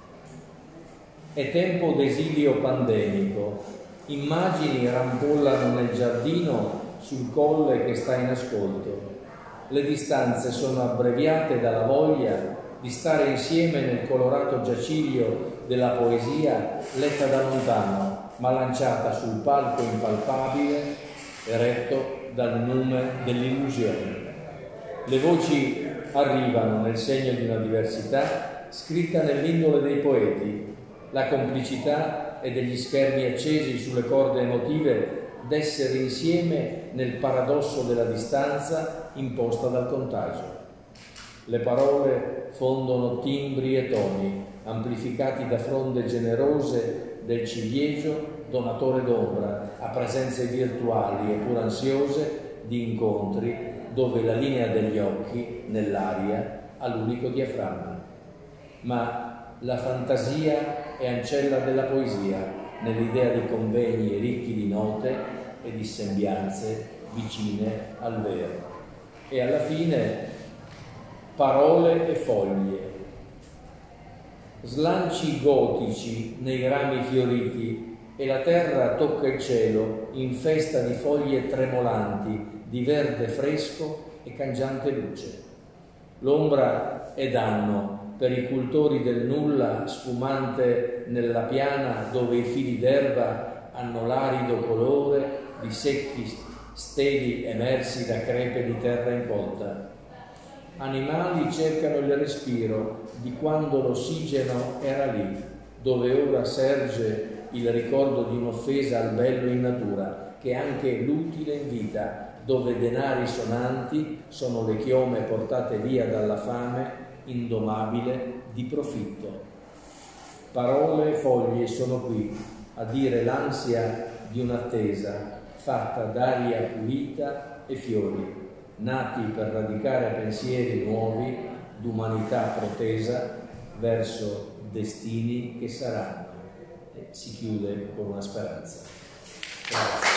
È tempo d'esilio pandemico, immagini rampollano nel giardino sul colle che sta in ascolto. Le distanze sono abbreviate dalla voglia di stare insieme nel colorato giaciglio della poesia letta da lontano, ma lanciata sul palco impalpabile, eretto dal nume dell'illusione. Le voci arrivano nel segno di una diversità scritta nell'indole dei poeti. La complicità è degli schermi accesi sulle corde emotive d'essere insieme nel paradosso della distanza imposta dal contagio. Le parole fondono timbri e toni, amplificati da fronde generose del ciliegio, donatore d'ombra, a presenze virtuali e pur ansiose di incontri dove la linea degli occhi nell'aria ha l'unico diaframma. Ma la fantasia è ancella della poesia, nell'idea di convegni ricchi di note e di sembianze vicine al vero. E alla fine parole e foglie, slanci gotici nei rami fioriti, e la terra tocca il cielo in festa di foglie tremolanti, di verde fresco e cangiante luce. L'ombra è danno per i cultori del nulla sfumante nella piana, dove i fili d'erba hanno l'arido colore di secchi steli emersi da crepe di terra incolta. Animali cercano il respiro di quando l'ossigeno era lì, dove ora serge il ricordo di un'offesa al bello in natura, che è anche l'utile in vita, dove denari sonanti sono le chiome portate via dalla fame indomabile di profitto. Parole e foglie sono qui a dire l'ansia di un'attesa fatta d'aria pulita e fiori, nati per radicare pensieri nuovi d'umanità protesa verso destini che saranno. E si chiude con una speranza. Grazie.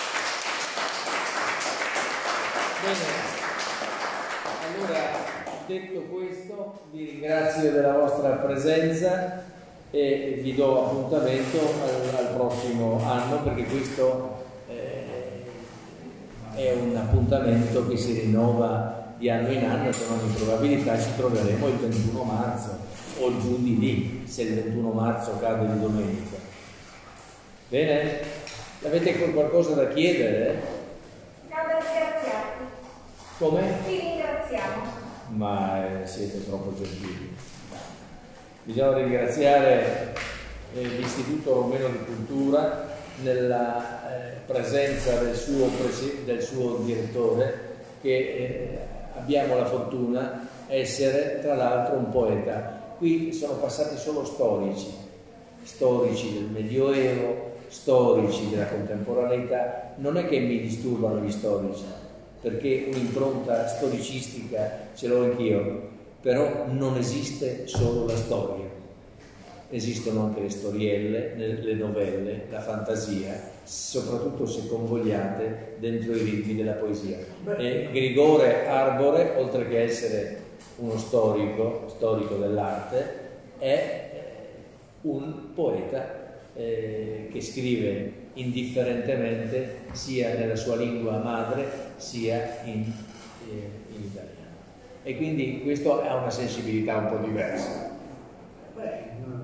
Bene, allora, detto questo, vi ringrazio della vostra presenza e vi do appuntamento al, al prossimo anno, perché questo eh, è un appuntamento che si rinnova di anno in anno, con ogni probabilità ci troveremo il ventuno marzo o giù di lì, se il ventuno marzo cade di domenica. Bene? Avete qualcosa da chiedere? No, da ringraziarti. Come? Ti ringraziamo. Ma eh, siete troppo gentili. Bisogna ringraziare eh, l'Istituto Romeno di Cultura nella eh, presenza del suo, presi- del suo direttore, che eh, abbiamo la fortuna di essere tra l'altro un poeta. Qui sono passati solo storici, storici del Medioevo, storici della contemporaneità. Non è che mi disturbano gli storici, perché un'impronta storicistica ce l'ho anch'io, però non esiste solo la storia, esistono anche le storielle, le novelle, la fantasia, soprattutto se convogliate dentro i ritmi della poesia. E Grigore Arbore, oltre che essere uno storico, storico dell'arte, è un poeta eh, che scrive indifferentemente sia nella sua lingua madre sia in, eh, in italiano. E quindi questo ha una sensibilità un po' diversa. Beh,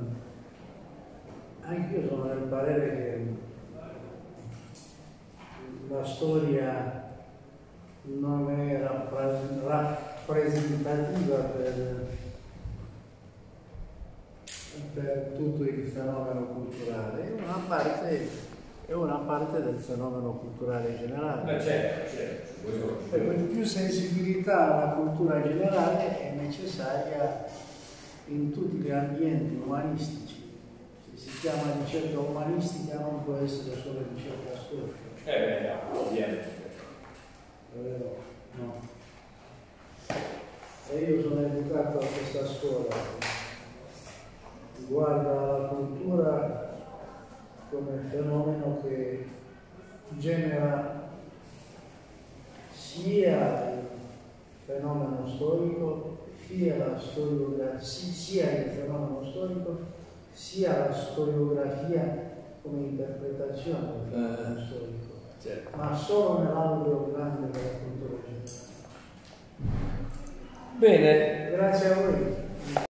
anch'io sono del parere che la storia non è rappresentativa per, per tutto il fenomeno culturale, è una parte, è una parte del fenomeno culturale generale. Ma certo, certo. Per più sensibilità alla cultura generale è necessaria in tutti gli ambienti umanistici. Se si chiama ricerca umanistica non può essere solo ricerca storica. Eh beh, no, ovviamente. Vero? No. E io sono educato a questa scuola che guarda la cultura come fenomeno che genera sia il fenomeno storico, sia la storiografia, sia il fenomeno storico, sia la storiografia come interpretazione del fenomeno eh, storico, certo. Ma solo nell'ambito grande della cultura generale. Bene. Grazie a voi.